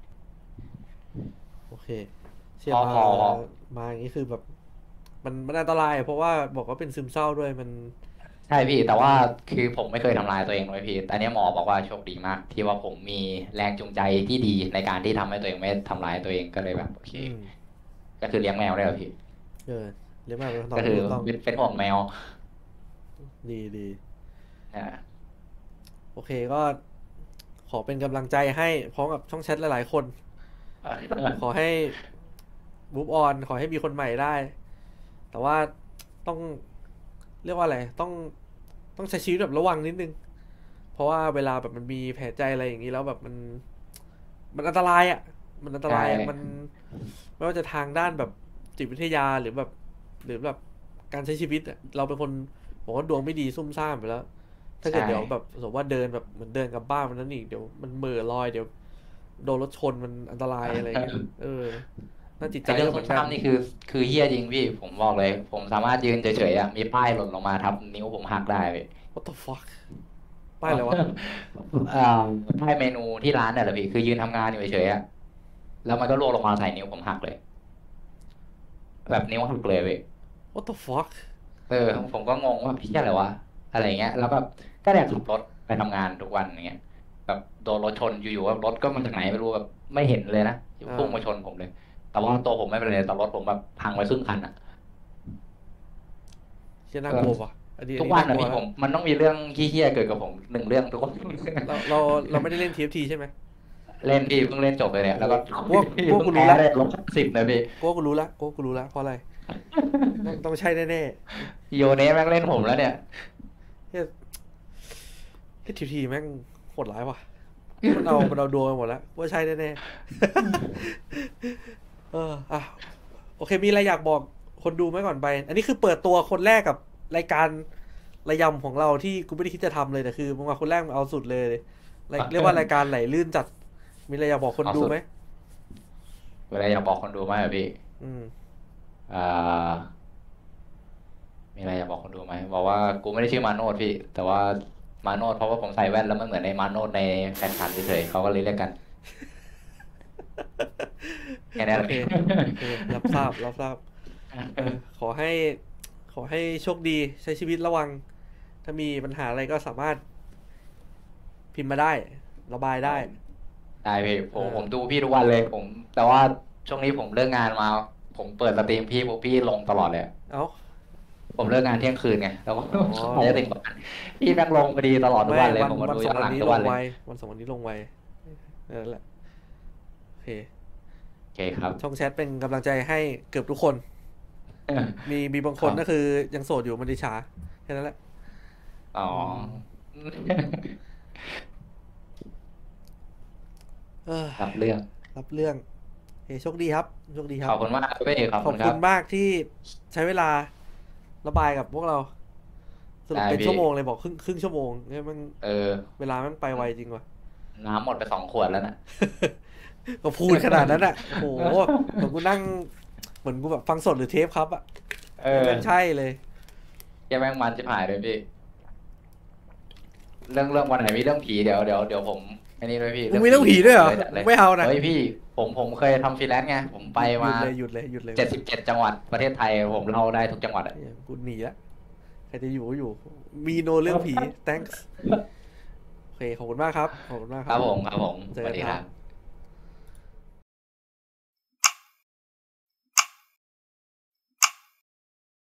โอเคเชีพอยร์มาพอพอมาอย่างนี้คือแบบมันมันอันตรายเพราะว่าบอกว่าเป็นซึมเศร้าด้วยมันใช่พี่แต่ว่าคือผมไม่เคยทำลายตัวเองเลยพี่แต่อันเนี้ยหมอบอกว่าโชคดีมากที่ว่าผมมีแรงจูงใจที่ดีในการที่ทำให้ตัวเองไม่ทำร้ายตัวเองก็เลยแบบโอเคอืมก็คือเลี้ยงแมวได้เหรอพี่เออเรียกมาเป็นคำตอก็คือบที่ถูกต้องเป็นเป็นห่วงแมวดีดีอ่าโอเคก็ขอเป็นกำลังใจให้พร้อมกับช่องแชทหลายๆคนขอให้ move on ขอให้มีคนใหม่ได้ แต่ว่าต้องเรียกว่าอะไรต้องต้องใช้ชีวิตแบบระวังนิดนึง เพราะว่าเวลาแบบมันมีแผลใจอะไรอย่างนี้แล้วแบบมันมันอันตรายอ่ะมันอันตใช่รายอ่ะมันไม่ว่าจะทางด้านแบบจิตวิทยาหรือแบบหรือแบบการใช้ชีวิตอะเราเป็นคนบอกว่าดวงไม่ดีซุ่มซ่ามไปแล้วถ้าใช่เกิดเดี๋ยวแบบสมมติว่าเดินแบบเหมือนเดินกลับบ้านมันนั้นอีกเดี๋ยวมันเหม่อลอยเดี๋ยวโดนรถชนมันอันตรายอะไรเงี้ยเออน่าจิตใจไอ้เรื่องก็เหมือนกันซุ่มซ่ามนี่คือคือเหี้ยจริงพี่ผมบอกเลยผมสามารถยืนเฉยๆอ่ะมีป้ายหล่นลงมาทับนิ้วผมหักได้พี่ what the fuck ป้ายอะไรวะเอ่อป้ายเมนูที่ร้านเนี่ยแหละพี่คือยืนทำงานอยู่เฉยๆอ่ะแล้วมันก็ร่วงลงมาใส่นิ้วผมหักเลยแบบนิ้วหักเลยพี่ what the fuck เออผมก็งงว่าพี่อะไรวะอะไรเงี้ยแล้วแบบก็เนี่ยขับรถไปทำงานทุกวันอย่างเงี้ยแบบโดนรถชนอยู่ๆว่ารถก็มาจากไหนไม่รู้แบบไม่เห็นเลยนะอ่พุ่งมาชนาผมเลยแต่ว่าตัวผมไม่เป็นไรแต่รถผมแบบพังไปครึ่งคันอ่ะเชี่ยน่ากลัวก็ว่ะอันนี้อัทุกนนี้น่ากลัวแล้ววันอ่ะพี่ผมมันต้องมีเรื่องขี้เหี้ยเกิดกับผมหนึ่งเรื่องทุกวันเราเราเราไม่ได้เล่น ที เอฟ ที ใช่ไหมเล่นพี่เพิ่งเล่นจบเลยเนี่ยโอ้โหแล้วก็พวกพี่พวกเพิ่งแพ้กูรู้ละเลยลบสิบเลยพี่พวกกูรู้ละพวกกูรู้ละเพราะอะไรต้องต้องใช่แน่โยเน่แม่งเล่นผมแล้วเนี่ยๆเฮ้ยเฮ้ยทีทีแม่งโหดร้ายว่ะมันเอามันเอาดวงไปหมดแล้วว่าใช่แน่ๆเอออ่ะโอเคมีอะไรอยากบอกคนดูไหมก่อนไปอันนี้คือเปิดตัวคนแรกกับรายการระยำของเราที่กูไม่ได้คิดจะทำเลยแต่คือมึงมาคนแรกมึงเอาสุดเลยรายเรียกว่ารายการไหลลื่นจัดมีอะไรอยากบอกคนเอาสุดดูไหมเวลาอยากบอกคนดูไหมอะพี่อืมอ่า มีอะไรจะบอกคนดูไหมบอกว่ากูไม่ได้ชื่อมาโนดพี่แต่ว่ามาโนดเพราะว่าผมใส่แว่นแล้วมันเหมือนในมาโนดในแฟนฉันเฉยๆเขาก็เลยเรียกกันแค่นั้นแหละโอเคโอเครับทราบรับทราบเออขอให้ขอให้โชคดีใช้ชีวิตระวังถ้ามีปัญหาอะไรก็สามารถพิมพ์มาได้ระบายได้ได้พี่ผเออมผมดูพี่ทุกวันเลยผมแต่ว่าช่วงนี้ผมเลิกงานมาผมเปิดสตรีมพี่ผมพี่ลงตลอดเลยเอ้าผมเลิกงานเที่ยงคืนไงแล้วก็อ๋ออาจจะติดบ้านพี่แม่งลงพอดีตลอดทุกไม่วันเลยวันผมมาดูย้อนหลังวันสองวันนี้ทุกวันเลยลงไววันสองวันนี้ลงไวนั่นแหละโอเคโอเคครับช่องแชทเป็นกำลังใจให้เกือบทุกคนมีมีบางครับคนก็คือยังโสดอยู่มันดิฉาแค่นั้นแหละอ๋ออืมเออรับเรื่องรับเรื่องโอเคโชคดีครับโชคดีครับขอบคุณมากพี่ขอบขอบคุณคุณครับมากที่ใช้เวลาระบายกับพวกเราสรุปได้พี่เป็นชั่วโมงเลยบอกครึ่งครึ่งชั่วโมงเนี่ยมันเออเวลามันไปไวจริงว่ะน้ำหมดไปสองขวดแล้วนะก็พูดขนาดนั้นอ่ะโอ้โหเหมือนกูนั่งเหมือนกูแบบฟังสดหรือเทปครับอ่ะเออไม่ใช่เลยแกแม่งมันจะหายเลยพี่เรื่องเรื่องวันไหนมีเรื่องผีเดี๋ยวเดี๋ยวเดี๋ยวผมอันนี้ด้วยพี่มึงมีเรื่องผีด้วยเหรอเลยจัดเลยไม่เอานะเฮ้ยพี่ผมผมเคยทำฟรีแลนซ์ไงผมไปหยุมาดเลยหยุดเลยหยุดเลยเจ็ดสิบเจ็ดจังหวัดประเทศไทยผมเล่าได้ทุกจังหวัดอ่ะกูหนีละใครจะอยู่ก็อยู่มีโนเรื่องผี thanks โอเคขอบคุณมากครับขอบคุณมากครับครับผมครับผมเจสวัสดีอกันครับครับ